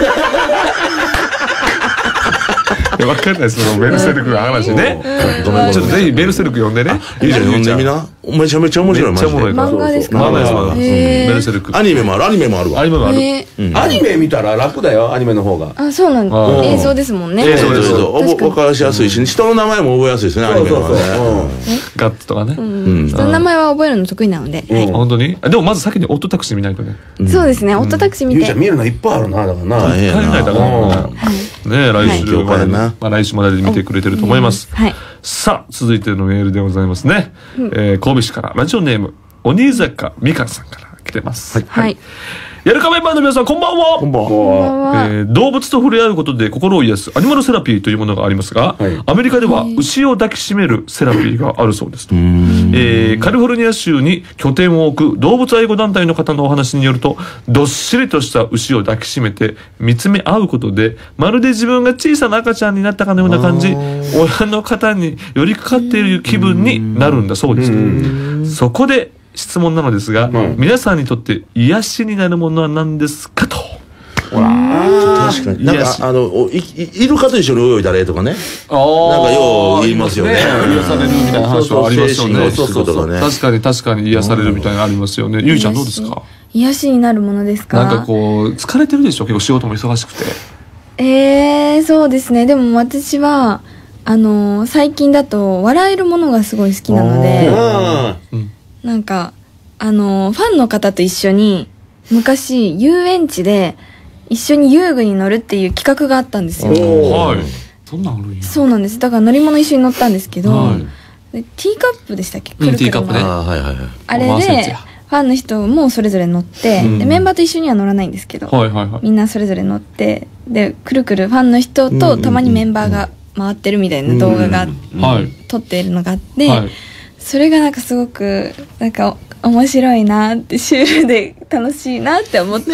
わかんないです。ベルセルクの話ね。ちょっとぜひベルセルク読んでね。 いいじゃん、読んでみな。めちゃめちゃ面白い。 漫画ですか？ 漫画。ベルセルク。 アニメもあるわ。 アニメもある。 アニメ見たら楽だよ、アニメの方が。 あ、そうなんだ。映像ですもんね。 映像です。分からしやすいし、人の名前も覚えやすいですね、アニメの方がね。 ガッツとかね。 人の名前は覚えるの得意なので。 本当に？でもまず先にオットタクシー見ないとね。 そうですね、オットタクシー見て。 ゆうちゃん見るのいっぱいあるな、だからな。 大変やな。 ね、来週まで見てくれてると思います。さあ、続いてのメールでございますね。神戸市からラジオネーム鬼坂みかんさんから来てます。はい。やるかメンバーの皆さん、こんばんは。 こんばんは。 動物と触れ合うことで心を癒すアニマルセラピーというものがありますが、アメリカでは牛を抱きしめるセラピーがあるそうですと。カリフォルニア州に拠点を置く動物愛護団体の方のお話によると、どっしりとした牛を抱きしめて見つめ合うことで、まるで自分が小さな赤ちゃんになったかのような感じ、親の方に寄りかかっている気分になるんだそうですと。そこで質問なのですが、皆さんにとって癒しになるものは何ですかと。 ほら、確かに。なんか、イルカと一緒に泳いだらとかね。なんかよう言いますよね。 癒されるみたいな話はありますよね。確かに癒されるみたいなのありますよね。ゆいちゃんどうですか？ 癒しになるものですか？ なんかこう、疲れてるでしょ？結構仕事も忙しくて。 そうですね。でも私は、最近だと笑えるものがすごい好きなので、なんかファンの方と一緒に昔遊園地で一緒に遊具に乗るっていう企画があったんですよ。 はい。そんなんあるんや。 そうなんです。だから乗り物一緒に乗ったんですけど、ティーカップでしたっけ？ ティーカップね。 あれでファンの人もそれぞれ乗って、でメンバーと一緒には乗らないんですけど、みんなそれぞれ乗ってでくるくるファンの人とたまにメンバーが回ってるみたいな動画が撮っているのがあって、それがなんかすごくなんか面白いなってシュールで楽しいなって思って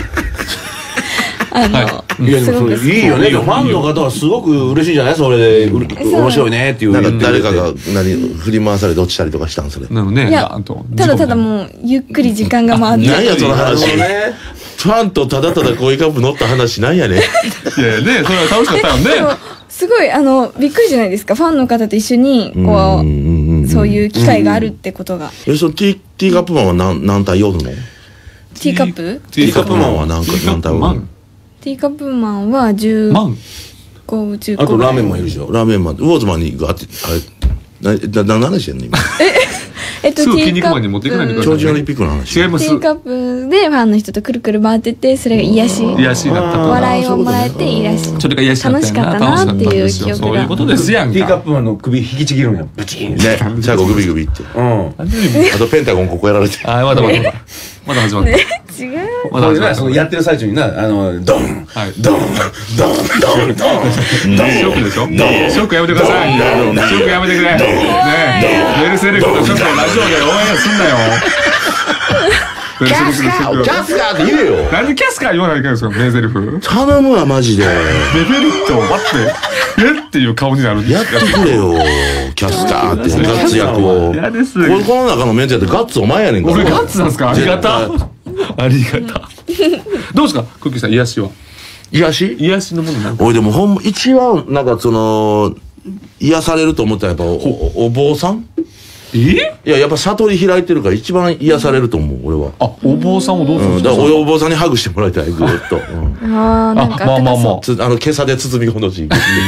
いやでもそれいいよね。ファンの方はすごく嬉しいんじゃない？それで面白いねっていう。 なんか誰かが振り回されて落ちたりとかしたんそれ。 なのね。 いやただもうゆっくり時間が回って。 何やその話。ファンとただただコーヒーカップ乗った話なんやね。 いやね、それは楽しかったよね。 すごいびっくりじゃないですか。ファンの方と一緒にこうそういう機会があるってことが。 そのティーカップマンは何体おるの？ ティーカップ？ ティーカップマンは何体おるの？ ティーカップマンは15、15。 あとラーメンもいるでしょ。 ラーメンマン、ウォーズマンにあって、何の話してんの今。 すぐ筋肉マンに持っていかないでください。 長寿オリンピックの話。 違います。 ティーカップでファンの人とくるくる回ってて、それが癒し。 癒しになったと。 笑いをもらえて癒し。 それが癒しだった楽しかったなっていう記憶が。 そういうことですやんか。 ティーカップマンの首引きちぎるんや。ブチンね。最後グビグビって。あとペンタゴンここやられて。 まだ始まった。 違違う。 まだ始まった。 やってる最中にな、ドン、ドン、ドン、ドン、ドン、ドン。 ショックでしょ？ショックやめてください。ショックやめてくれ。ねえ、ベルセルクとショックラジオで応援すんなよ。 キャスカーキャスカーって言えよ。 なんでキャスカー言わないかんですか、名台詞。 頼むわ、マジで。 ベベリットを待って、っていう顔になる。 やってくれよ、キャスカーってガッツ役を。 嫌です。 この中のメンツやってガッツお前やねんから。 俺ガッツなんですか？ありがた。ありがた。どうですか、クッキーさん、癒しは。癒しのものなんか。 俺でも一番、なんか癒されると思ったらやっぱお坊さん？いや、やっぱ悟り開いてるから一番癒されると思う、俺は。 あ、お坊さんをどうするんですか？ だからお坊さんにハグしてもらいたい、ずっと。 ああ、なんか。 まあ。 今朝で包み込んでほしい。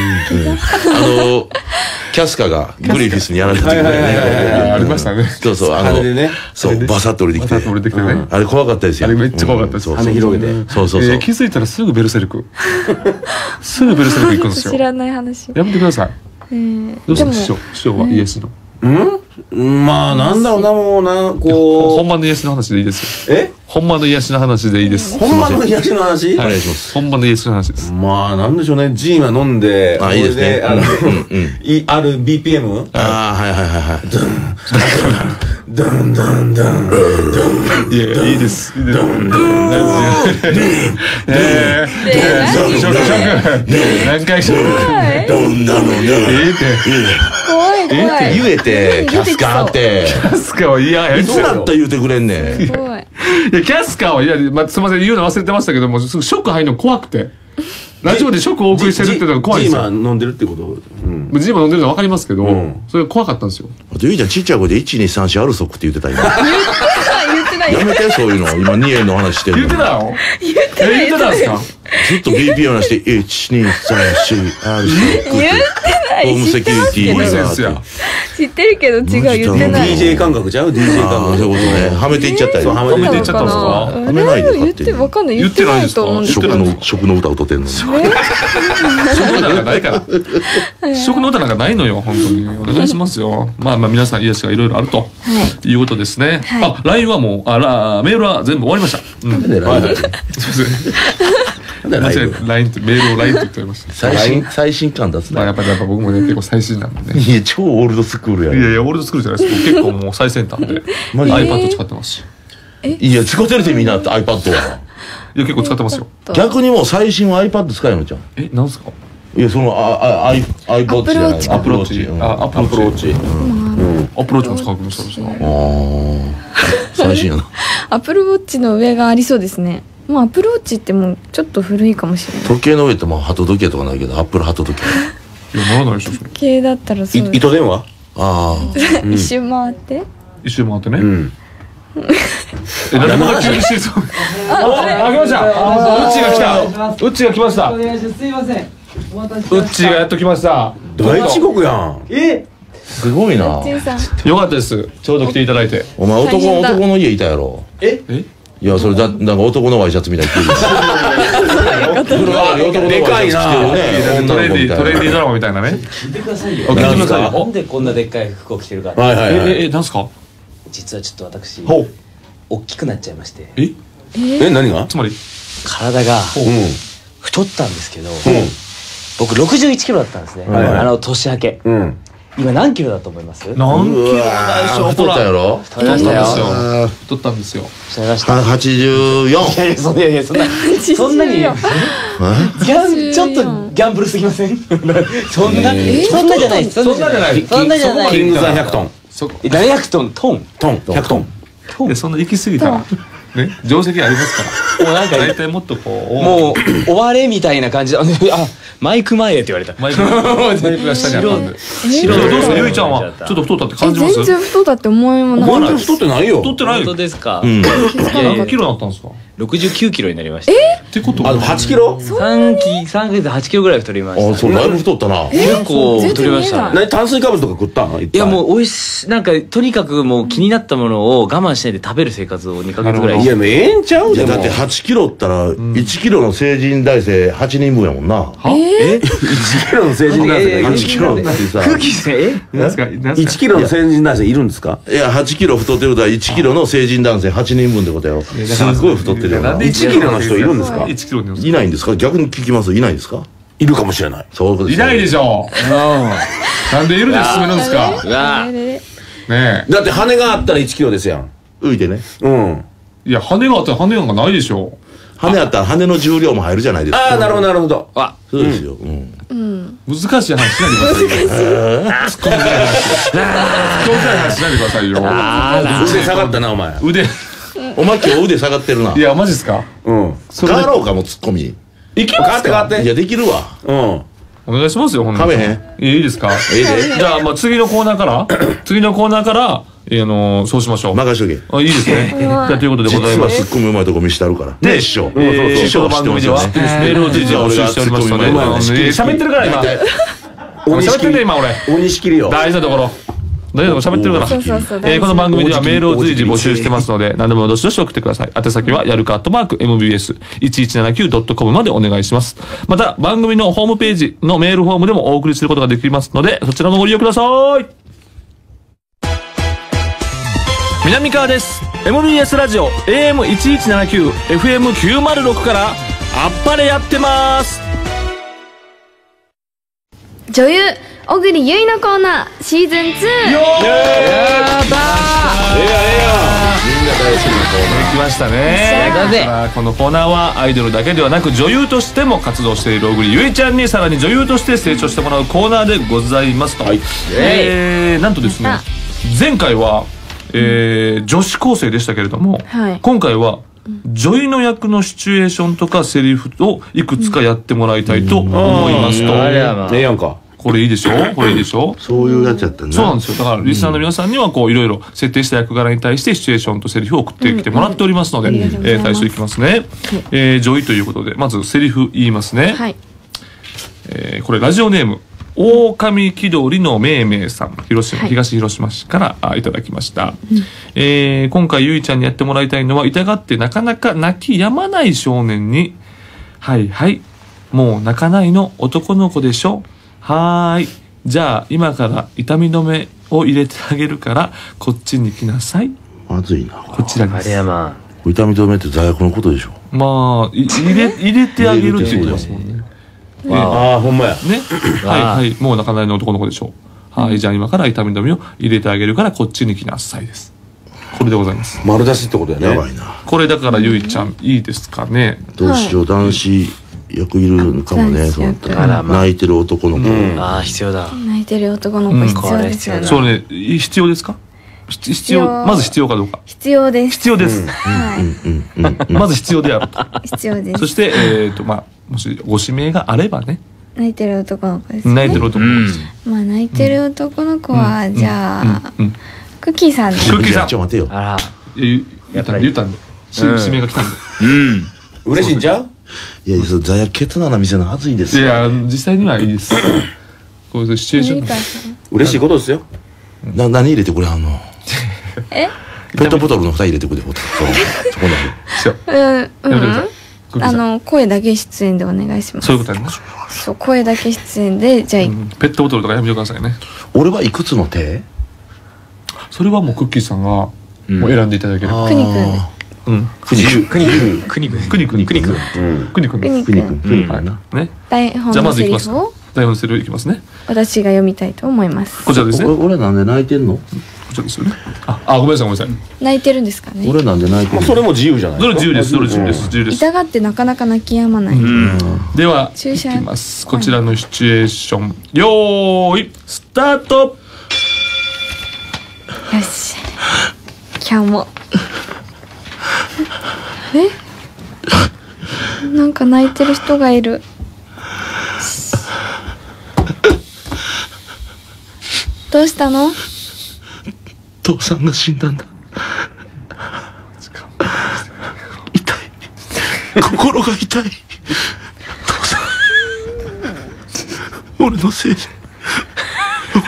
キャスカがグリフィスにやられた時にね。 ありましたね。 そう、そう、バサッと降りてきて。あれ怖かったですよ。 あれめっちゃ怖かったです。 羽広げて。 そう。 気づいたらすぐベルセルク。すぐベルセルク行くんですよ。 知らない話。 やめてください。どうした師匠はイエスの。 まあ、なんだろうな、もうな、こう。 本番の癒しの話でいいですよ。本番の癒しの話でいいです。 本番の癒しの話？ お願いします。 本番の癒しの話です。 まあ、なんでしょうね。ジンは飲んで、 いいですね。 ある BPM？ ああ、はい。 ドンドンドン。 いや、いいです。何回しょどんなのね。 怖い。 言えて、キャスカーって。 キャスカーは嫌や。 いつだったら言うてくれんねん。 怖い。 いや、キャスカーは嫌で、すみません、言うの忘れてましたけども、ショック入るの怖くて。ラジオでショックをお送りしてるってのが怖いんですよ。 ジーマ飲んでるってこと？ ジーマ飲んでるの分かりますけど、それ怖かったんですよ。 あとゆいちゃんちっちゃい声で1,2,3,4アルソックって言ってた今。 言ってない。 やめてそういうの。今2円の話してるの。 言ってたよ。言ってたんですか？ ずっと BPO なして1,2,3,4アルソック。 言ってない。 ホームセキュリティが。 知ってるけど違う、言ってない。 DJ 感覚ちゃう？ DJ 感覚。 そういうことね。はめていっちゃったよ。 はめていっちゃったんですか？ はめないで言ってわかんない。言ってないと思うんですけど。 食の歌歌ってんの。 食の歌なんかないから。食の歌なんかないのよ、本当に。お願いしますよ。まあ皆さん癒しがいろいろあるということですね。あ、LINE はもう、メールは全部終わりました。すいません。LINE ってメールを LINE って言っておりました。 最新感出すね。 やっぱ僕もね結構最新なんでね。 いや超オールドスクールや。 いやオールドスクールじゃないです。結構もう最先端で iPad 使ってますし。 いや使ってるってみんな iPad は。 いや結構使ってますよ。 逆にもう最新は iPad 使えるのじゃん。 なんすか？ いやそのiPod じゃない。 アプローチ。アプローチも使うかもしれないです最新やな。 アプローチの上がありそうですね。もうアプローチってもうちょっと古いかもしれない。 時計の上って鳩時計とかないけどアップル鳩時計。 いやならないでしょ。 時計だったらそうです。 糸電話？ 一周回って。 一周回ってね。何も急にしてそう。あ、来ました。うっちが来た。うっちが来ました。 お願いします。すいません。 うっちがやっと来ました。 大遅刻やん。 すごいな。 よかったです。ちょうど来ていただいて。 お前男の家いたやろ。いやそれなんか男のワイシャツみたいに着てる。 でかいな。 トレンディードラマみたいなね。 聞いてくださいよ。なんでこんなでっかい服を着てるか。 なんすか？ 実はちょっと私大きくなっちゃいまして。 何が？ つまり体が太ったんですけど、僕61キロだったんですね。年明け。今何キロだと思います？ 何キロだでしょう。 太ったやろ？ 太りましたよ。 太ったんですよ。 太りました。 84。 いやそんなにちょっとギャンブルすぎません？そんなじゃない。そんなじゃない。 キングザ100トン。 700トン 100トン。 そんな行き過ぎたらね定石ありますから。もうなんか大体もっとこうもう終われみたいな感じで、マイク前へって言われた。 マイクが下にあったんで。どうですかゆいちゃんはちょっと太ったって感じます？ 全然太ったって思いもない。 全然太ってないよ。 太ってないよ。 本当ですか？ 何キロだったんですか ？69キロになりました。 ってことは 8キロ ？3ヶ月で8キロぐらい太りました。 そうだいぶ太ったな。 結構太りました。 何炭水化物とか食ったの？ いやもう美味しい、なんかとにかくもう気になったものを我慢しないで食べる生活を2ヶ月ぐらい。 いやもうええんちゃう？ だって8 8キロったら1キロの成人男性8人分やもんな。 1キロの成人男性 8キロってさ、 空気性 1キロの成人男性いるんですか？ いや8キロ太ってるから1キロの成人男性8人分ってことやろ。すごい太ってるよな。 1キロの人いるんですか 1キロにいないんですか？逆に聞きます。いないんですか？ いるかもしれない。 そういうことです。 いないでしょ。なんでいるで進めるんですか。ねだって羽があったら1キロですやん。 浮いてね。 いや羽があったら羽なんかないでしょ。 羽あったら羽の重量も入るじゃないですか。 ああ、なるほどなるほど。 そうですよ。 難しい話しないでくださいよ。突っ込みづらい話しないでくださいよ。 腕下がったなお前。 腕。 お前今日腕下がってるな。 いやマジっすか。 変わろうかもツッコミ。 いけますか。 いやできるわ。 お願いしますよ、ほんとに。 かめへん。 いいですか。じゃあ、次のコーナーから、そうしましょう。 任しとけ。 いいですね。じゃあ、ということでございます。 ツッコミうまいとこ見してあるから。ね、師匠。 師匠の番組では、メールを随時募集しておりますので、喋ってるから今。喋ってるね、今俺。 鬼仕切りよ。 大事なところ。大事なところ喋ってるから。この番組ではメールを随時募集してますので、何でもどしどし送ってください。宛先は、やるか@mbs1179.com までお願いします。また、番組のホームページのメールフォームでもお送りすることができますので、そちらのご利用ください。南川です。MBS ラジオ AM1179 FM906 からあっぱれやってます。 女優小栗結衣のコーナーシーズン2。 やったー。 みんな大好きなコーナー。 来ましたね。このコーナーはアイドルだけではなく女優としても活動している小栗結衣ちゃんにさらに女優として成長してもらうコーナーでございますと。なんとですね、前回は女子高生でしたけれども、今回は女優の役のシチュエーションとかセリフをいくつかやってもらいたいと思いますと。 ええやんか。 これいいでしょ。これいいでしょ。 そういうやつやったんだ。 そうなんですよ。だからリスナーの皆さんにはこういろいろ設定した役柄に対してシチュエーションとセリフを送ってきてもらっておりますので、最初いきますね。女優ということでまずセリフ言いますね。これラジオネーム狼気取りのめいめいさん、東広島市からいただきました。今回ゆいちゃんにやってもらいたいのは、痛がってなかなか泣き止まない少年に、はいはい、もう泣かないの男の子でしょ、はーい、じゃあ今から痛み止めを入れてあげるからこっちに来なさい。 まずいな。 こちらです。 痛み止めって罪悪のことでしょ。 まあ入れてあげるって言ってますもんね。 ああ、ほんまや。 ね。はいはい。もう泣かないの男の子でしょう。はい。じゃあ今から痛み止めを入れてあげるからこっちに来なさいです。これでございます。 丸出しってことやね。 やばいな。 これだからゆいちゃんいいですかね。 どうしよう、男子役いるかもね。そうなったら泣いてる男の子。 ああ、必要だ。 泣いてる男の子必要ですよね。 そうね。必要ですか。必要。まず必要かどうか。 必要です。 必要です。まず必要であると。 必要です。 そしてまあもしご指名があればね。 泣いてる男の子ですね。 泣いてる男の子です。 まあ泣いてる男の子はじゃあクッキーさんで。 クッキーさん。 ちょっと待てよ。 あら。 言ったんで。指名が来たんで。 嬉しいんちゃう？ いや、罪悪ケツな名のはずいですよ。 いや実際にはいいです。こういうシチュエーション。 嬉しいことですよ。 何入れてくれはんの？ え？ ペットボトルの蓋入れてくれ。そこに。声だけ出演でお願いします。 そういうことやね。 そう、声だけ出演で、じゃあ、 ペットボトルとかやめてくださいね。 俺はいくつの手？ それはもうクッキーさんがもう選んでいただければ。 くにくん。 ね。 台本のセリフを。 台本のセリフいきますね。 私が読みたいと思います。 こちらですね。 俺なんで泣いてんの？ こちらですよね。ごめんなさいごめんなさい。 泣いてるんですかね。 俺なんで泣いてんの？ それも自由じゃない。 それ自由です。それ自由です。自由です。 痛がってなかなか泣き止まない。 では、いきます。こちらのシチュエーション。よーい、スタート。 よし。今日も。なんか泣いてる人がいる。どうしたの？ 父さんが死んだんだ。痛い。心が痛い。父さん。俺のせいで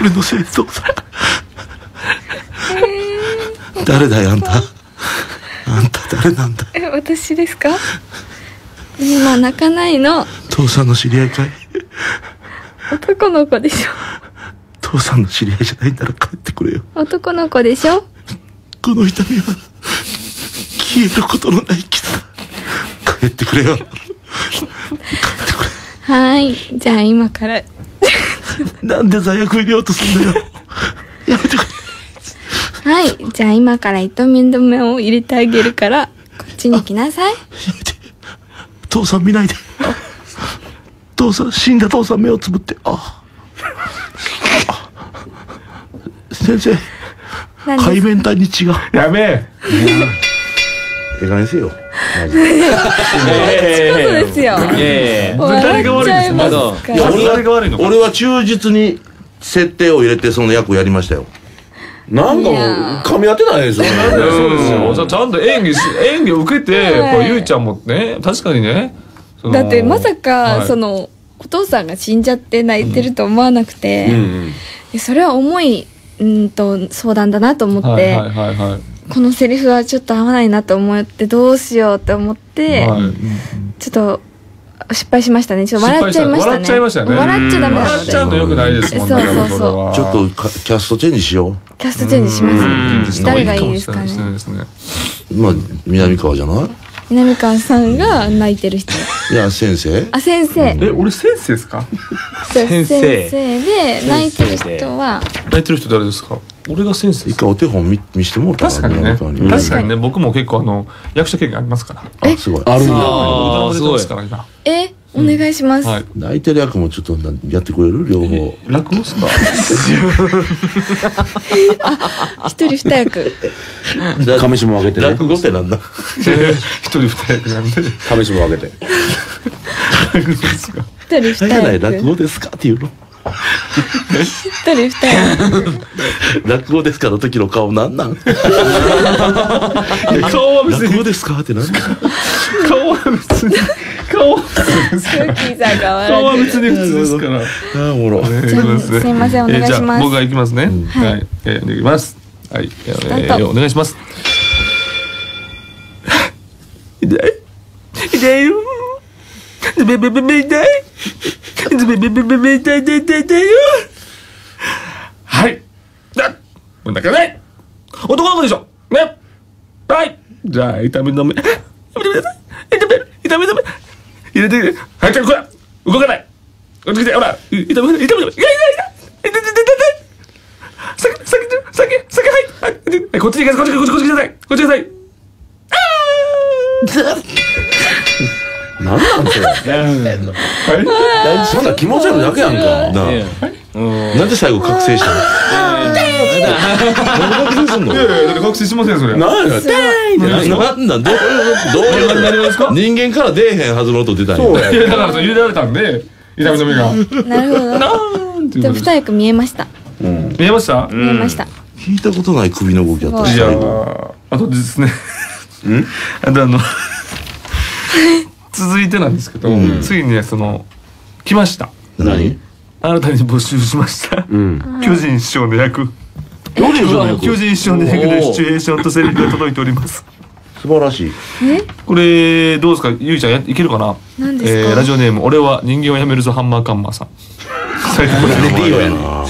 父さん。誰だよあんた。 あんた誰なんだ。 私ですか？今泣かないの。 父さんの知り合いかい？ 男の子でしょ。 父さんの知り合いじゃないなら帰ってくれよ。 男の子でしょ。 この痛みは消えることのない傷だ。帰ってくれよ。帰ってくれ。 はい、じゃあ今からなんで罪悪入れようとすんだよ。やめてくれ。 はい、じゃあ今から痛み止めを入れてあげるからこっちに来なさい。 やめて。父さん見ないで。父さん、死んだ父さん目をつぶって。先生、海面体に血が。 やべえ。 えかにせよ。マジこそですよ。 誰が悪いんですか？ 俺は忠実に設定を入れてその役をやりましたよ。 なんかもう噛み合ってないですよね。 そうですよ。ちゃんと演技を受けて、これゆいちゃんもね、確かにね。 だってまさかそのお父さんが死んじゃって泣いてると思わなくて、それは重い相談だなと思って、このセリフはちょっと合わないなと思ってどうしようと思って、ちょっと失敗しましたね。ちょっと笑っちゃいましたね。 笑っちゃいましたね。 笑っちゃダメなので。 笑っちゃうのよくないですもんね。 そうそうそう。 ちょっとキャストチェンジしよう。 キャストチェンジします。誰がいいですかね。 まあ南川じゃない？ 南川さんが泣いてる人。 いや先生。 あ、先生。 俺先生ですか？ 先生で泣いてる人は。 泣いてる人誰ですか？俺が先生。 一回お手本見してもらった確かにね。確かにね、僕も結構役者経験ありますから。 あ、すごい。 あるんだ。 すごいですから今。 お願いします。 泣いてる役もちょっとやってくれる？両方。 落語っすか？ 一人二役。 亀下も分けてね。 落語ってなんだ？ 一人二役なんで。 亀下も分けて。 落語ですか？ 一人二役。 落語ですかっていうの？ 一人二役。 落語ですかの時の顔なんなん？ 顔は別に。 落語ですかってなんだ？ 顔は別に。顔は別に普通ですから。 ああ、おもろ。 すいません、お願いします。 僕が行きますね。はい、お願いします。はい、お願いします。痛い。痛いよ。痛い。痛いよ。はい。もう泣かない。男の子でしょ。ね。はい。じゃあ痛み止め。痛み止め。入れてくれ。はい、これ動かない。こっち来て、ほら。痛み止め。いや。先、はい。こっちに行かせ、こっち来なさい。こっち来なさい。 なんなんそれ。そんな気持ち悪いだけやんか。 なんで最後覚醒したの？なんで覚醒すんの？ いや覚醒しませんそれ。 なんや。 なんなんどういうこと？人間から出えへんはずの音出たんや。 いやだから入れられたんで痛み止めが。 なるほど。 なんて。 でも二役見えました。 見えました？ 見えました。 聞いたことない首の動きだった。 いやあとですね。続いてなんですけど、ついに来ました。 何？ 新たに募集しました。巨人師匠の役。巨人師匠の役でシチュエーションとセリフが届いております。 素晴らしい。 これどうですか、ゆいちゃんいけるかな？ 何ですか？ ラジオネーム俺は人間をやめるぞハンマーカンマーさん。最高いいよやな。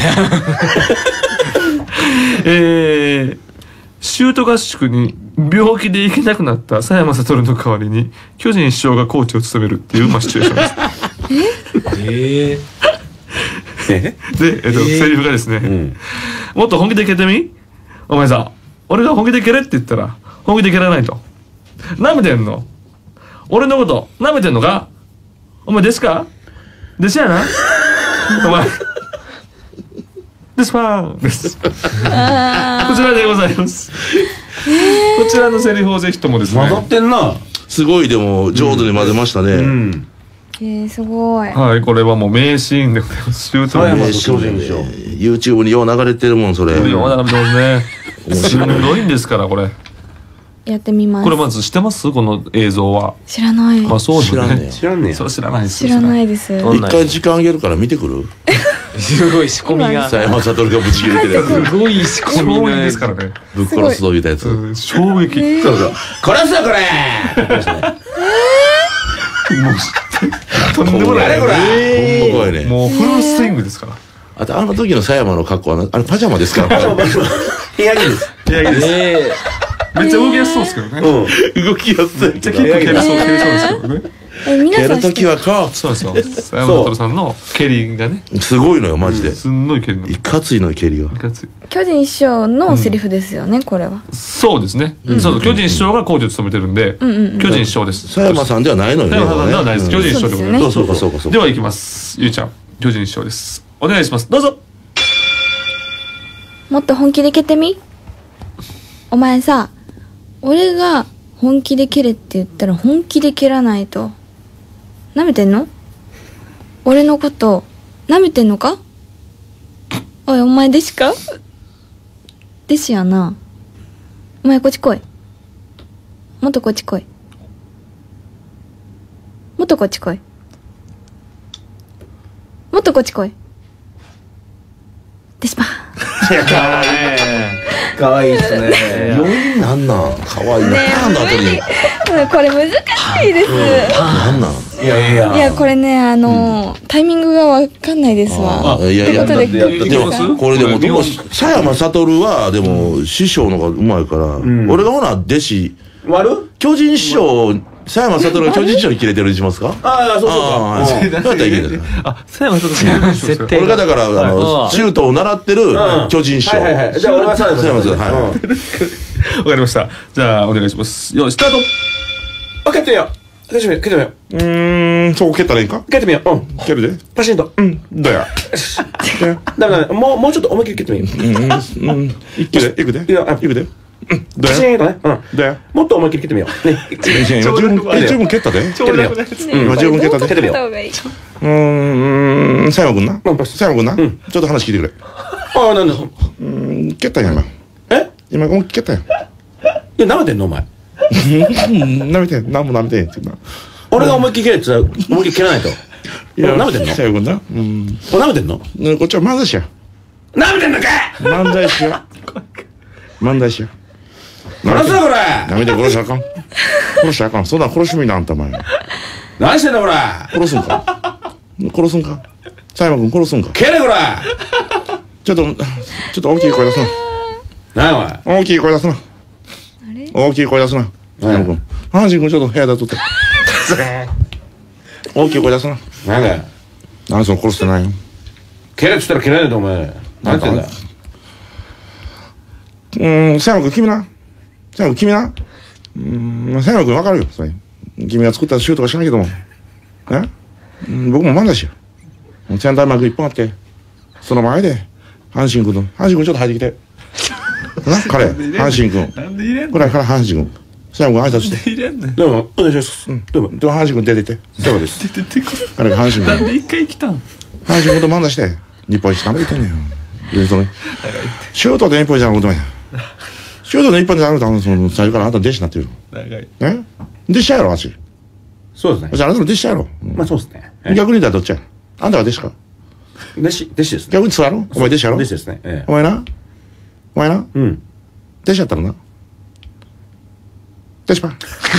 シュート合宿に病気で行けなくなった佐山悟の代わりに巨人師匠がコーチを務めるっていうシチュエーションです。で、セリフがですね、もっと本気で蹴ってみ？お前さ、俺が本気で蹴れって言ったら本気で蹴らないと。舐めてんの？俺のこと舐めてんのか？お前ですか？弟子やな？お前ですファンです。こちらでございます。こちらのセリフをぜひともですね。 混ざってんな。 すごいでも上手に混ぜましたね。 すごい。 はい、これはもう名シーンでございます。シュートの名シーンでしょ。 YouTube によう流れてるもんそれ。 よう流れてますね。しんどいんですからこれ。 やってみます。 これまず知ってます？この映像は。 知らない。 あ、そうですね。 知らんね。 そう知らないです。 知らないです。 一回時間あげるから見てくる？ すごい仕込みが。 佐山悟がぶち切れてるやつ。 すごい仕込み衝撃ですからね。 ぶっ殺すと言ったやつ。 衝撃。 そうそう。殺すぞこれ。 とんでもない。 ほんま怖いね。 もうフルスイングですから。 あとあの時の佐山の格好はあれパジャマですから。 部屋着です。 部屋着です。めっちゃ動きやすそうですけどね。 動きやすい。 めっちゃ結構蹴りそうですけどね。 蹴る時はこう。 そうですよ。佐山悟さんの蹴りがね。 すごいのよマジで。 すんごい蹴りの。 いかついの蹴りが。 巨人師匠のセリフですよね、これは。 そうですね。そう巨人師匠がコーチを務めてるんで、巨人師匠です。 佐山さんではないのよね。 佐山さんではないです。巨人師匠でございます。 そうかそうかそうか。 では行きます。ゆうちゃん、巨人師匠です。お願いします。どうぞ。 もっと本気で蹴ってみ。お前さ、俺が本気で蹴れって言ったら本気で蹴らないと。舐めてんの？俺のこと舐めてんのか？おい、お前弟子か？弟子やな。お前こっち来い。もっとこっち来い。もっとこっち来い。もっとこっち来い。弟子ば。 いや、かわいいっすね。 なんなんかわいいな。パンの後に。 これ難しいです。 なんなんいやいや、これね、タイミングがわかんないですわ。 いやいや、 ということででも、これでも、佐山悟は、でも、師匠の方がうまいから、俺がほな、弟子、巨人師匠、佐山悟が巨人師匠に切れてるにしますか？ ああ、そうそうか。 だったらいける。あ、佐山悟さん。 設定。 俺がだから、シュートを習ってる巨人師匠。 じゃあ俺は佐山悟。 はい。 わかりました。じゃあ、お願いします。よし、スタート。 蹴ってみよう。蹴ってみよう。 そこ蹴ったらいいんか？ 蹴ってみよう。 蹴るで。 パシンと。 だよ。 だめ。もうちょっと思いっきり蹴ってみよう。 いくで。いくで。 パシンとね。 だよ。 もっと思いっきり蹴ってみよう。ね。 十分蹴ったで。 蹴ってみよう。 今十分蹴ったで。 蹴ってみよう。 佐山君な。佐山君な。ちょっと話聞いてくれ。 ああ、なんだ。 蹴ったんや今。今思いっきり蹴ったんや。 いや、舐めてんのお前。 舐めてん。何も舐めてんって言うな。 俺が思いっきり蹴れって言ったら思いっきり蹴らないと。舐めてんの？ 佐山君な。 舐めてんの？ こっちは漫才師や。 舐めてんのか！ 漫才師や。漫才師や。 殺すぞこれ！ 舐めて殺しあかん。殺しあかん。そんなん殺しみなあんたお前。 何してんだこれ！ 殺すんか？殺すんか？佐山君殺すんか？ 蹴れこれ！ ちょっと大きい声出すな。 何お前？ 大きい声出すな。大きい声出すな。佐山君。阪神君ちょっと部屋で撮って。大きい声出すな。 何だよ。 何その殺してないよ。 蹴れっつったら蹴らないとお前。何て言うんだ。 佐山君君な。佐山君君な。佐山君分かるよ。それ君が作ったシュートか知らんけども。僕も漫才師や。センターマーク一本あって、その前で、阪神君ちょっと入ってきて。な、彼、阪神君。 なんで入れんの？ これから阪神君。佐山君挨拶して。 入れんねん。 どうも、お願いします。 どうも、阪神君出てって。そうです。 出てこい。 彼が阪神君。 なんで一回来たん？ 阪神君と漫才して、日本一頑張ってんねん。シュートで日本一なることない。シュートで日本一なることは、最初からあなた弟子になってる。 長い。 弟子やろ、私。 そうですね。 じゃああなたの弟子やろ。 まあそうですね。 逆に言ったらどっちや。あんたが弟子か。 弟子ですね。 逆にそうやろ。お前弟子やろ。 弟子ですね。 お前な。 うん。 弟子やったらな。弟子ば。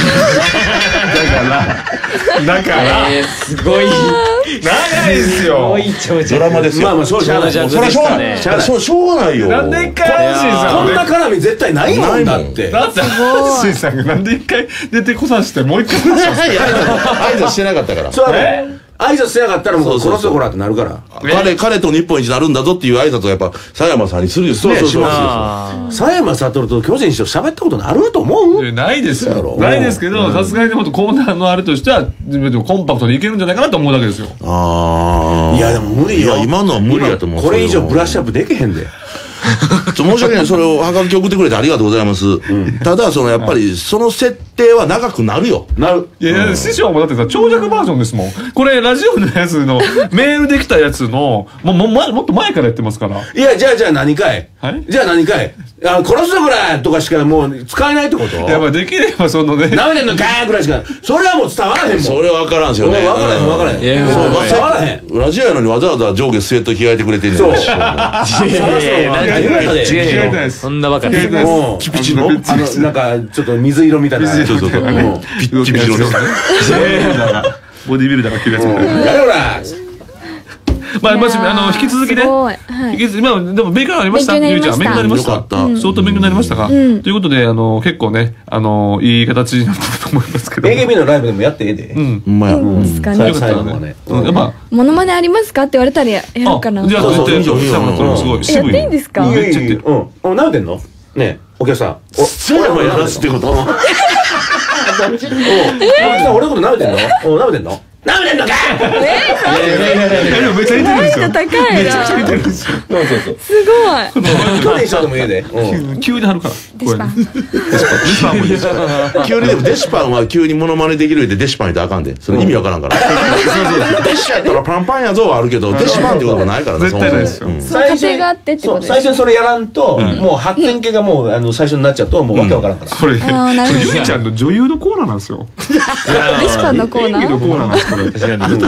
だから、 すごい。 長いっすよ。 ドラマですよ。 まあそうじゃない。 それはしょうがない。しょうがないよ。 なんで一回阪神さんこんな絡み絶対ないもんだって。 だって阪神さんがなんで一回出てこさしてもう一回挨拶してなかったから。 そう挨拶してなかったらもう殺すぞこらってなるから。 彼と日本一になるんだぞっていう挨拶をやっぱ佐山さんにするよ。そう佐山悟と巨人師匠喋ったことあると思う？ ないですよ。ないですけど、さすがにでもコーナーのあれとしてはコンパクトにいけるんじゃないかなと思うだけですよ。 いやでも無理よ。 今のは無理やと思う。 これ以上ブラッシュアップできへんで。 申し訳ない。それをはがき送ってくれてありがとうございます。ただやっぱりその設定は長くなるよ。 なる。 いや師匠もだってさ長尺バージョンですもん。これラジオのやつのメールできたやつのもっと前からやってますから。 いやじゃあ何かい。 じゃあ何かい、殺すぞこれとかしかもう使えないってこと？ いや、まあできればそのね、 舐めてんのかーぐらいしか、それはもう伝わらへんもん。 それ分からんすよね。 分からへん分からへん。伝わらへん。 ラジオやのにわざわざ上下スウェット着替えてくれてるんそう。 そんなバカです。 ピピチのなんかちょっと水色みたいな。 そうそうそう。ピッチピチのね。 ボディビルダーが着るやつ。 やれほら。 まあ、引き続きね。今、でも勉強になりました。ゆうちゃん、勉強になりました。相当勉強になりましたか。ということで、結構ね、いい形になったと思いますけど。 AKB のライブでもやってええで。 うん。うまい。 ですかね。 最後のね。 やっぱ。 モノマネありますかって言われたらやるかな。 じゃあ、絶対、すごい。 やっていいんですか？ めっちゃやってる。 舐めてんの？ね、お客さん。 そうもやらすってこと？ お客さん、俺のこと舐めてんの？舐めてんの？舐めてんのか！ めっちゃ似てるんですよ。 高いな。 めちゃくちゃ似てるんですよ。 そうそうそう。 すごい。 去年一緒でもいいで。 急に貼るから。 デシパン。 デシパンもいいです。 急にでもデシパンは急にモノマネできるでデシパン言ったらあかんで。それ意味わからんから。デシやったらパンパンやぞはあるけど、デシパンってことがないからね。 絶対ないですよ。 過程があってってことです。 最初にそれやらんと、もう発展系がもう最初になっちゃうと、もうわけわからんから。 これ、ゆいちゃんの女優のコーナーなんですよ。 デシパンのコーナー。 演技のコーナーなんですから。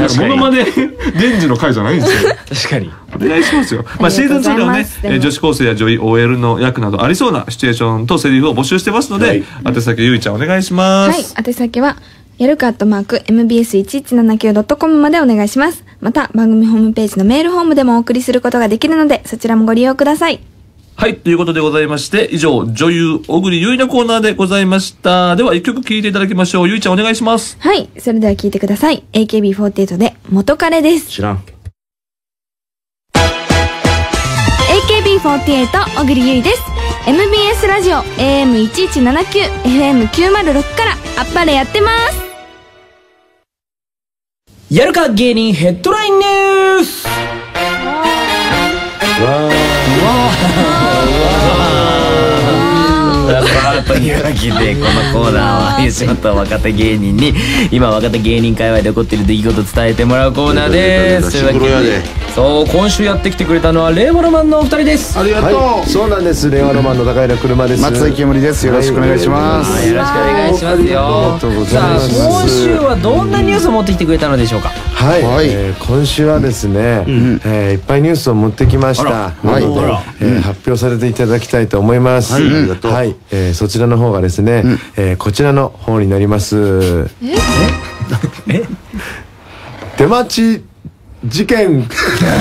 モノマネデンジの回じゃないんですよ。 確かに。 お願いしますよ。まあシーズン2ではね、女子高生や女医 OL の役などありそうなシチュエーションとセリフを募集してますので、宛先ゆいちゃんお願いします。 はい、宛先はやるか@mbs1179.com までお願いします。また番組ホームページのメールフォームでもお送りすることができるので、そちらもご利用ください。 はい、ということでございまして、以上、女優、小栗ゆいのコーナーでございました。では、一曲聴いていただきましょう。ゆいちゃんお願いします。 はい、それでは聴いてください。AKB48 で元彼です。 知らん。 AKB48 小栗ゆいです。MBS ラジオ AM1179 FM906 からあっぱれやってます。 やるか芸人ヘッドラインニュース。というわけでこのコーナーは吉本若手芸人に今若手芸人界隈で起こっている出来事を伝えてもらうコーナーです。というわけで、そう今週やってきてくれたのは令和ロマンのお二人です。 ありがとう。はい、そうなんです。令和ロマンの高平車です。松井煙です。よろしくお願いします。 よろしくお願いしますよ。さあ今週はどんなニュースを持ってきてくれたのでしょうか。 はい、今週はですね、いっぱいニュースを持ってきました。はい、発表させていただきたいと思います。はい、そちらの方がですね、こちらの方になります。出待ち事件。いい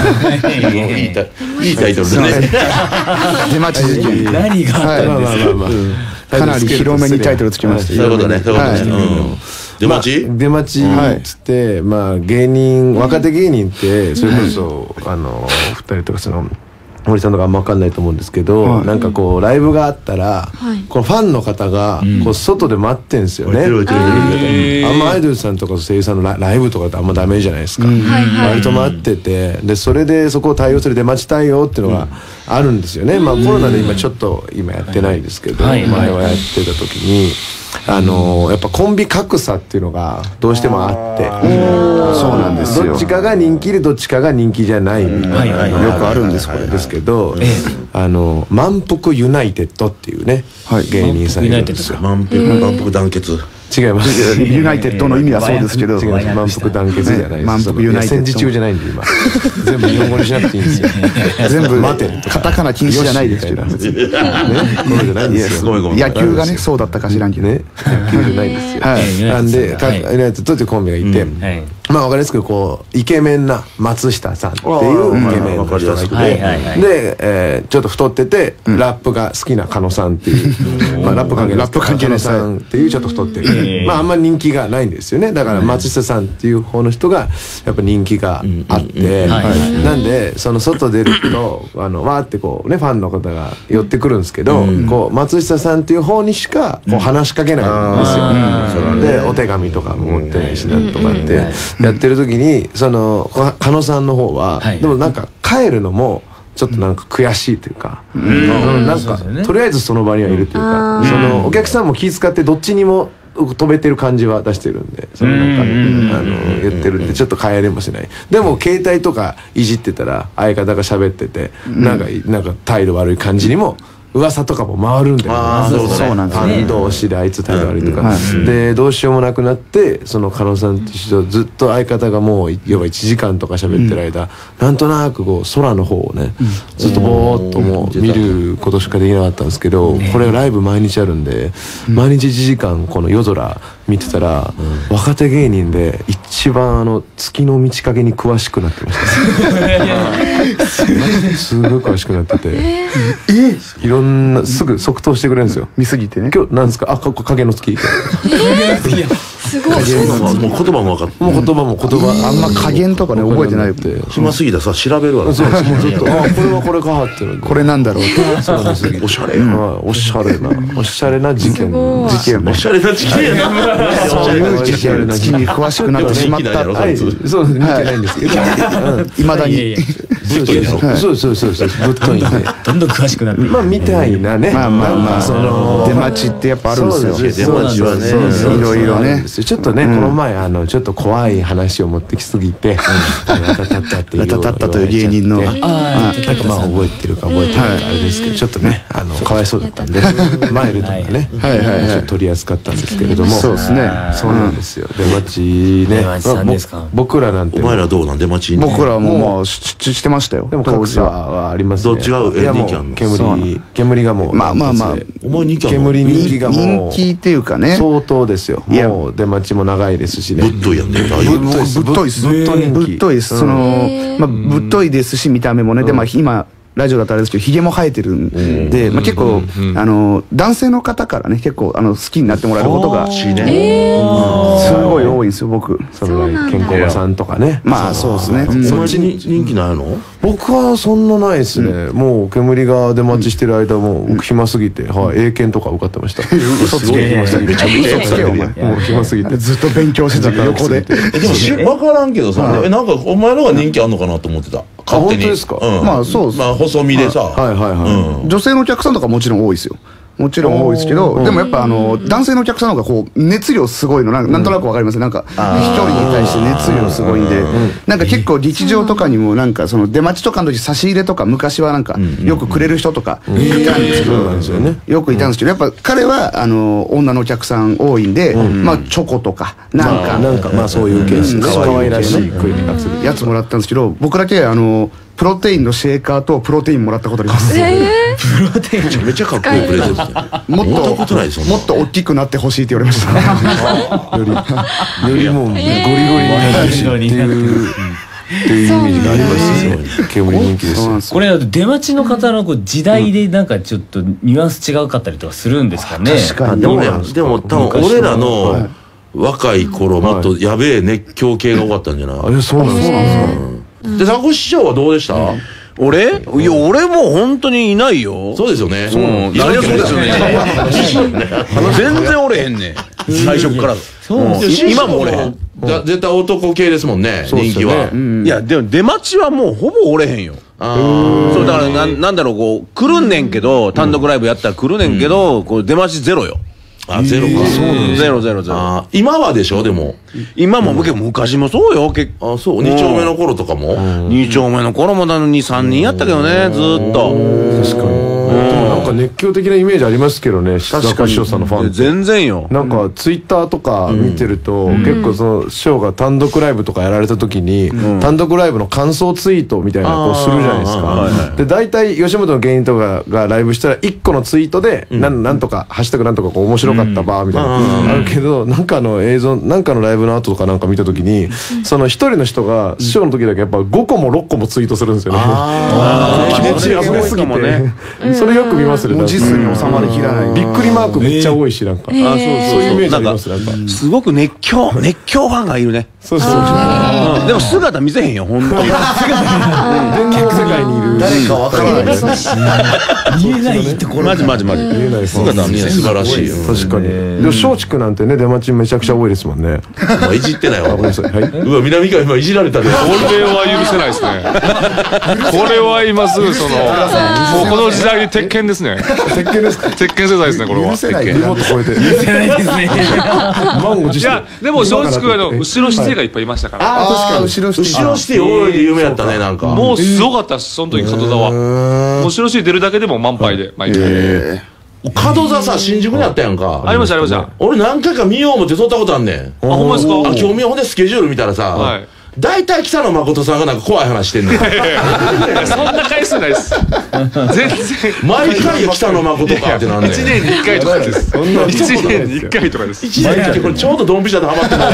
タイトルですね。 出待ち事件。 何があったんですか。かなり広めにタイトルつきました。 そういうことね。そういうことね。出待ちつって、まあ芸人、若手芸人ってそれこそ2人とかその森さんとかあんま分かんないと思うんですけど、なんかこうライブがあったらこのファンの方がこう外で待ってんですよね。あんまアイドルさんとか声優さんのライブとかってあんまダメじゃないですか。割と待ってて、でそれでそこを対応する出待ち対応っていうのがあるんですよね。まあコロナで今ちょっと今やってないですけど、前はやってた時にやっぱコンビ格差っていうのがどうしてもあって、そうなんですよ。どっちかが人気でどっちかが人気じゃないみたいなよくあるんですこれですけど、満腹ユナイテッドっていうね芸人さんいるんですよ。 満腹団結。 違います。ユナイテッドの意味はそうですけど、違います。満腹団結じゃないです。満腹ユナイテッド。戦時中じゃないんで今。全部日本語にしなくていいんですよ。全部待て。カタカナ禁止じゃないですけど。ね、これじゃないんですよ。野球がねそうだったか知らんけどね。野球じゃないんですよ。はい。なんでユナイテッドというコンビがいて、まあわかりやすくこうイケメンな松下さんっていうイケメンの人がいて、でちょっと太っててラップが好きな狩野さんっていう、まあラップ関係のさんっていうちょっと太ってる。まああんまり人気がないんですよね。だから松下さんっていう方の人がやっぱ人気があって、なんでその外出るとわーってこうねファンの方が寄ってくるんですけど、こう松下さんっていう方にしかこう話しかけないんですよ。でお手紙とかも持ってないしなんとかってやってる時にその狩野さんの方はでもなんか帰るのもちょっとなんか悔しいというか、なんかとりあえずその場にはいるというか、そのお客さんも気遣ってどっちにも止めてる感じは出してるんで、そのなんか言ってるんでちょっと帰れもしない。でも携帯とかいじってたら相方が喋っててなんか態度悪い感じにも噂とかも回るんだよね。そうなんですね。同士であいつ態度悪いとかでどうしようもなくなって、その加納さんと一緒ずっと相方がもう要は1時間とか喋ってる間、なんとなくこう空の方をねずっとぼーっともう見ることしかできなかったんですけど、これライブ毎日あるんで毎日1時間この夜空見てたら、若手芸人で一番月の満ち欠けに詳しくなってましたすごい詳しくなってて、いろんなすぐ即答してくれるんですよ。見すぎてね。今日なんですか、あ、影の月。 すごい。 もう言葉も分かって、 もう言葉あんま加減とかね覚えてないって。 暇すぎたさ調べるわ。 そうもうちょっと、あ、これはこれかってる。 これなんだろうって。 そうなんです。おしゃれおしゃれな事件おしゃれな事件やな。 そういう事件月に詳しくなってしまった。 そう見てないんですけど、 いまだにぶっといの。そうぶっといんでどんどん詳しくなってまあみたいなね。 まあその出待ちってやっぱあるんですよ。 出待ちはねいろいろね。 ちょっとね、この前ちょっと怖い話を持ってきすぎて、ラタタッタっていうラタタッタという芸人のなんかまあ覚えてるか覚えてないかあれですけど、ちょっとねかわいそうだったんでマイルとかね取りやすかったんですけれども、 そうですね。 そうなんですよ。出待ちね。僕らなんてお前らどうなん出待ち。 僕らもまあしてましたよ。 でも格差はありますね。 どっちが人気あんの。 煙がもうまあお前人気あんの。 煙人気がもう人気っていうかね相当ですよ。もう出待ちも長いですしね。 ぶっといやんね。 ぶっといです。ぶっといです。ぶっといですし見た目もね。で今ラジオだとあれですけど、ひげも生えてるんで、結構男性の方からね結構好きになってもらえることがすごい多いんですよ。僕健康屋さんとかね。 まあそうですね。 そっちに人気ないの？ 僕はそんなないですね。もう煙が出待ちしてる間も僕暇すぎて英検とか受かってました。 嘘つけ。めちゃめちゃ嘘つけよお前。 もう暇すぎてずっと勉強してた横で。 でも分からんけどさ、なんかお前のが人気あんのかなと思ってた。 本当ですか？ まあそうです。 まあ細身でさ、 女性のお客さんとかもちろん多いですよ。もちろん多いですけど、でもやっぱ男性のお客さんの方がこう熱量すごいのなんとなくわかります。なんか一人に対して熱量すごいんで、なんか結構日常とかにもなんかその出待ちとかの時差し入れとか昔はなんかよくくれる人とかいたんですけど、よくいたんですけど、やっぱ彼は女のお客さん多いんで、まあチョコとかなんかまあそういうケース可愛らしいやつもらったんですけど、僕だけプロテインのシェーカーとプロテインもらったことあります。 プロテインめっちゃかっこいいプレゼント。 もっと大きくなってほしいって言われました。 よりもゴリゴリになるしっていうイメージがありますね。煙人気です。 これ出待ちの方の時代でなんかちょっとニュアンス違うかったりとかするんですかね。 確かに。 でも多分俺らの若い頃もっとやべえ熱狂系が多かったんじゃない？ そうなんですか。 でザコ師匠はどうでした？ 俺もう本当にいないよ。 そうですよね。 何がそうですよね。全然おれへんね。最初から。今もおれへん。 絶対男系ですもんね、人気は。 いやでも出待ちはもうほぼおれへんよ。そうだからなんだろう、こう来るんねんけど、単独ライブやったら来るねんけど、こう出待ちゼロよ。 あ、ゼロか。 ゼロ。 今はでしょ、でも。 今も昔もそうよ。 あ、そう。2丁目の頃とかも ?2 丁目の頃も2、3人やったけどね、ずーっと。 確かに。なんか熱狂的なイメージありますけどね、確かに師匠さんのファン。 全然よ。 なんかツイッターとか見てると、結構その師匠が単独ライブとかやられた時に、単独ライブの感想ツイートみたいなこうするじゃないですか。で、大体吉本の芸人とかがライブしたら1個のツイートで、なんとか、ハッシュタグなんとかこう面白かったばみたいなあるけど、なんかの映像、なんかのライブの後とかなんか見た時に、その一人の人が師匠の時だけやっぱ5個も6個もツイートするんですよね。気持ちが溢れすぎて、それよく見ますね。 文字数に収まりきらない。 びっくりマークめっちゃ多いし、なんか。そういうイメージあります。なんかすごく熱狂ファンがいるね。 そう。 でも姿見せへんよ、本当に。 電撃世界にいる。 誰かわからない。 見えないところ。 マジ。 見えない姿見えない。素晴らしいよ。 確かに。でも松竹なんてね、出待ちめちゃくちゃ多いですもんね。 いじってないわ。 ごめんなさい。 うわ、南川今いじられたで。 これは許せないですね。これは今すぐもうこの時代にに鉄拳ですね。 鉄拳ですか。 鉄拳世代ですね、これは。 許せない。もっと超えて。許せないですね。 いや、でも松竹後ろシティがいっぱいいましたから。 ああ、確かに後ろシティ。 後ろシティ大いで有名やったね、なんか。 もうすごかったし、その時門田は。もう後ろシティ出るだけでも満杯で、毎回。 門田さ、新宿にあったやんか。 ありました、ありました。 俺何回か見よう思って撮ったことあんねん。 あ、ほんまですか？ 今日見よう、ほんでスケジュール見たらさ、大体北野誠さんがなんか怖い話してんねん。 そんな回数ないです。全然。 毎回北野誠かってなんねん。 1年に1回とかです。1年に1回とかです。 1年ってこれちょうどドンピシャでハマってない。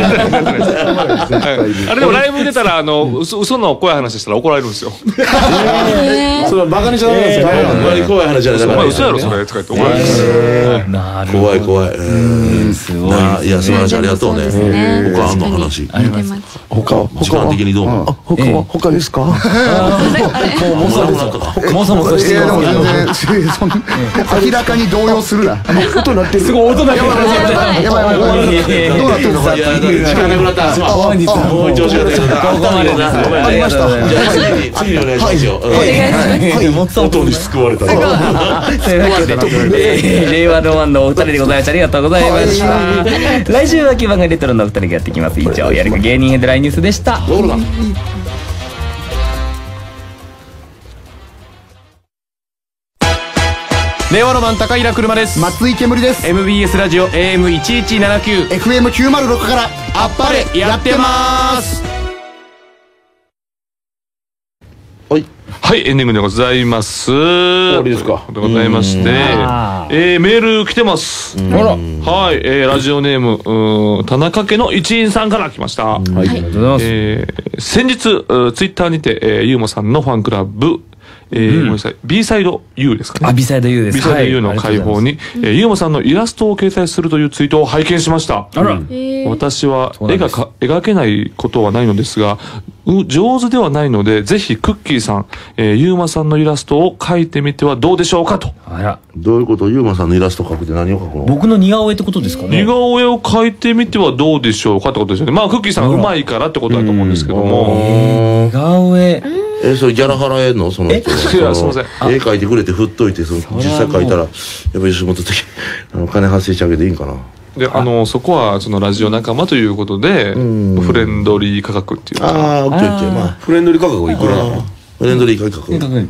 あれでもライブ出たら、嘘の怖い話したら怒られるんですよ。 それはバカにしちゃダメですよ。 あんまり怖い話じゃない。 お前嘘やろ、それ。とか言って怒られるんですよ。 怖い怖い。すごい。いや、素晴らしい。ありがとうね。他あんの話。時間的にどうも。 他ですか？ もそもそしてでも全然明らかに動揺するな。 音鳴ってる。 すごい音鳴ってる。 やばい。どうなってるのか。 時間なくなった。もう調子が出てるな。 ありました。 じゃあ次にお願いしますよ。音に救われた。 というわけで、令和ロマンのお二人でございました。ありがとうございました。来週は基盤がレトロのお二人がやってきます。以上、やるか芸人ヘッドラインニュースでした。 令和ロマン高平車です。 松井煙です。 MBS ラジオ AM1179 FM906 からあっぱれやってます。 はい、エンディングでございます。終わりですか。 でございまして、メール来てます。はい、ラジオネーム田中家の一員さんから来ました。先日ツイッターにてゆうもさんのファンクラブごめんなさい、B サイド U ですかね。 あ、B サイド U です。 B サイド U の開放にゆうもさんのイラストを掲載するというツイートを拝見しました。私は絵が描けないことはないのですが、上手ではないので、ぜひクッキーさん、ゆうまさんのイラストを描いてみてはどうでしょうかと。 どういうこと？ゆうまさんのイラスト描くって何を描くの？ 僕の似顔絵ってことですかね。 似顔絵を描いてみてはどうでしょうかってことですよね。まあクッキーさんが上手いからってことだと思うんですけども。 似顔絵。 それギャラ払えんの？その人は。 すいません。 絵描いてくれて振っといて、実際描いたらやっぱり吉本的金発生してあげていいんかな。 で、そこはそのラジオ仲間ということで、フレンドリー価格っていうか。 ああ、オッケーオッケー。まあフレンドリー価格いくらなの？ フレンドリー価格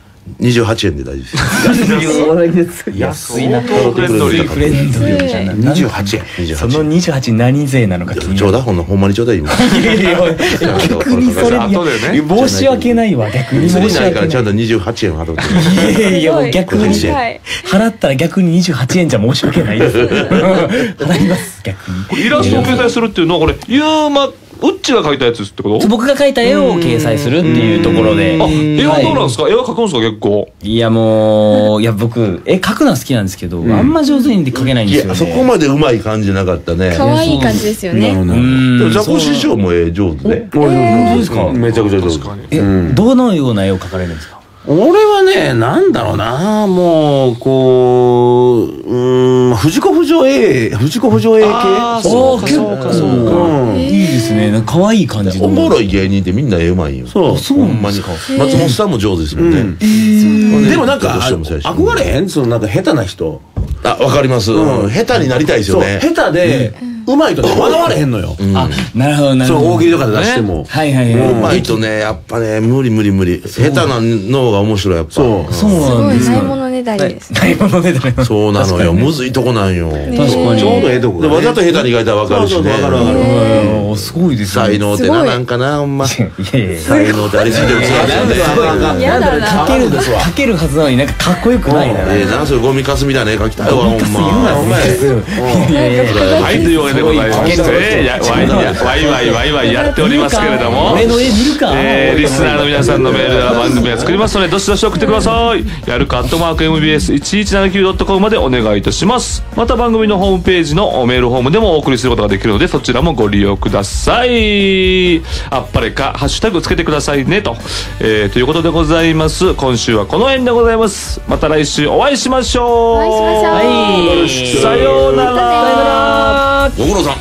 28円で大丈夫です。 安いな。 フレンドリー。 フレンドリーじゃない。 28円。 その28何税なのか気になる。 ちょうだ、ほんまにちょうだい今。 逆にそれ申し訳ないわ。逆に申し訳ないからちゃんと28円払って。 いやもう逆に払ったら逆に28円じゃ申し訳ないです。払います逆に。 イラストを掲載するっていうのはこれゆうまうっちが描いたやつってこと？ 僕が描いた絵を掲載するっていうところで。 あ、絵はどうなんですか？絵は描くんですか結構？ いやもう、いや僕、絵描くのは好きなんですけど、あんま上手に描けないんですよね。 そこまでうまい感じなかったね。 可愛い感じですよね。 でもザコ師匠も絵上手で。 本当ですか？ めちゃくちゃ上手。 どのような絵を描かれるんですか？ 俺はね、なんだろうな、もう、こう、藤子不二雄系？ そうか、そうか、そうか。いいですね。可愛い感じの。 おもろい芸人ってみんな絵うまいよ。 そう、 ほんまに。松本さんも上手ですもんね。 でもなんか、憧れへん？そのなんか下手な人。 あ、わかります。下手になりたいですよね。 下手で、うまいとね、笑われへんのよ。 あ、なるほど、なるほど。 そう、大喜利とかで出しても。 はいはいはい。 うまいとね、やっぱね、無理。下手なのが面白い、やっぱ。 そうなんですないものねだりです。 ないものねだり。 そうなのよ。むずいとこなんよ。確かに。 ちょうどええとこ。 わざと下手に書いたらわかるしね。 わかる。 すごいですね。 才能ってなんかな、ほんま。才能ってありすぎてるつらいやだな。 書けるはずなのになんかかっこよくないな。 なんそれゴミかすみたいな絵描きたいわ、ほんま。 はい、というわけでございまして、ワイワイやっておりますけれども、 俺の絵見るか？ リスナーの皆さんのメールは番組が作りますので、どしどし送ってください。やるか@mbs1179.com までお願いいたします。また番組のホームページのメールフォームでもお送りすることができるので、そちらもご利用ください。あっぱれかハッシュタグつけてくださいねと、ということでございます。今週はこの辺でございます。また来週お会いしましょう。 お会いしましょう。 さようなら。 ご苦労さん。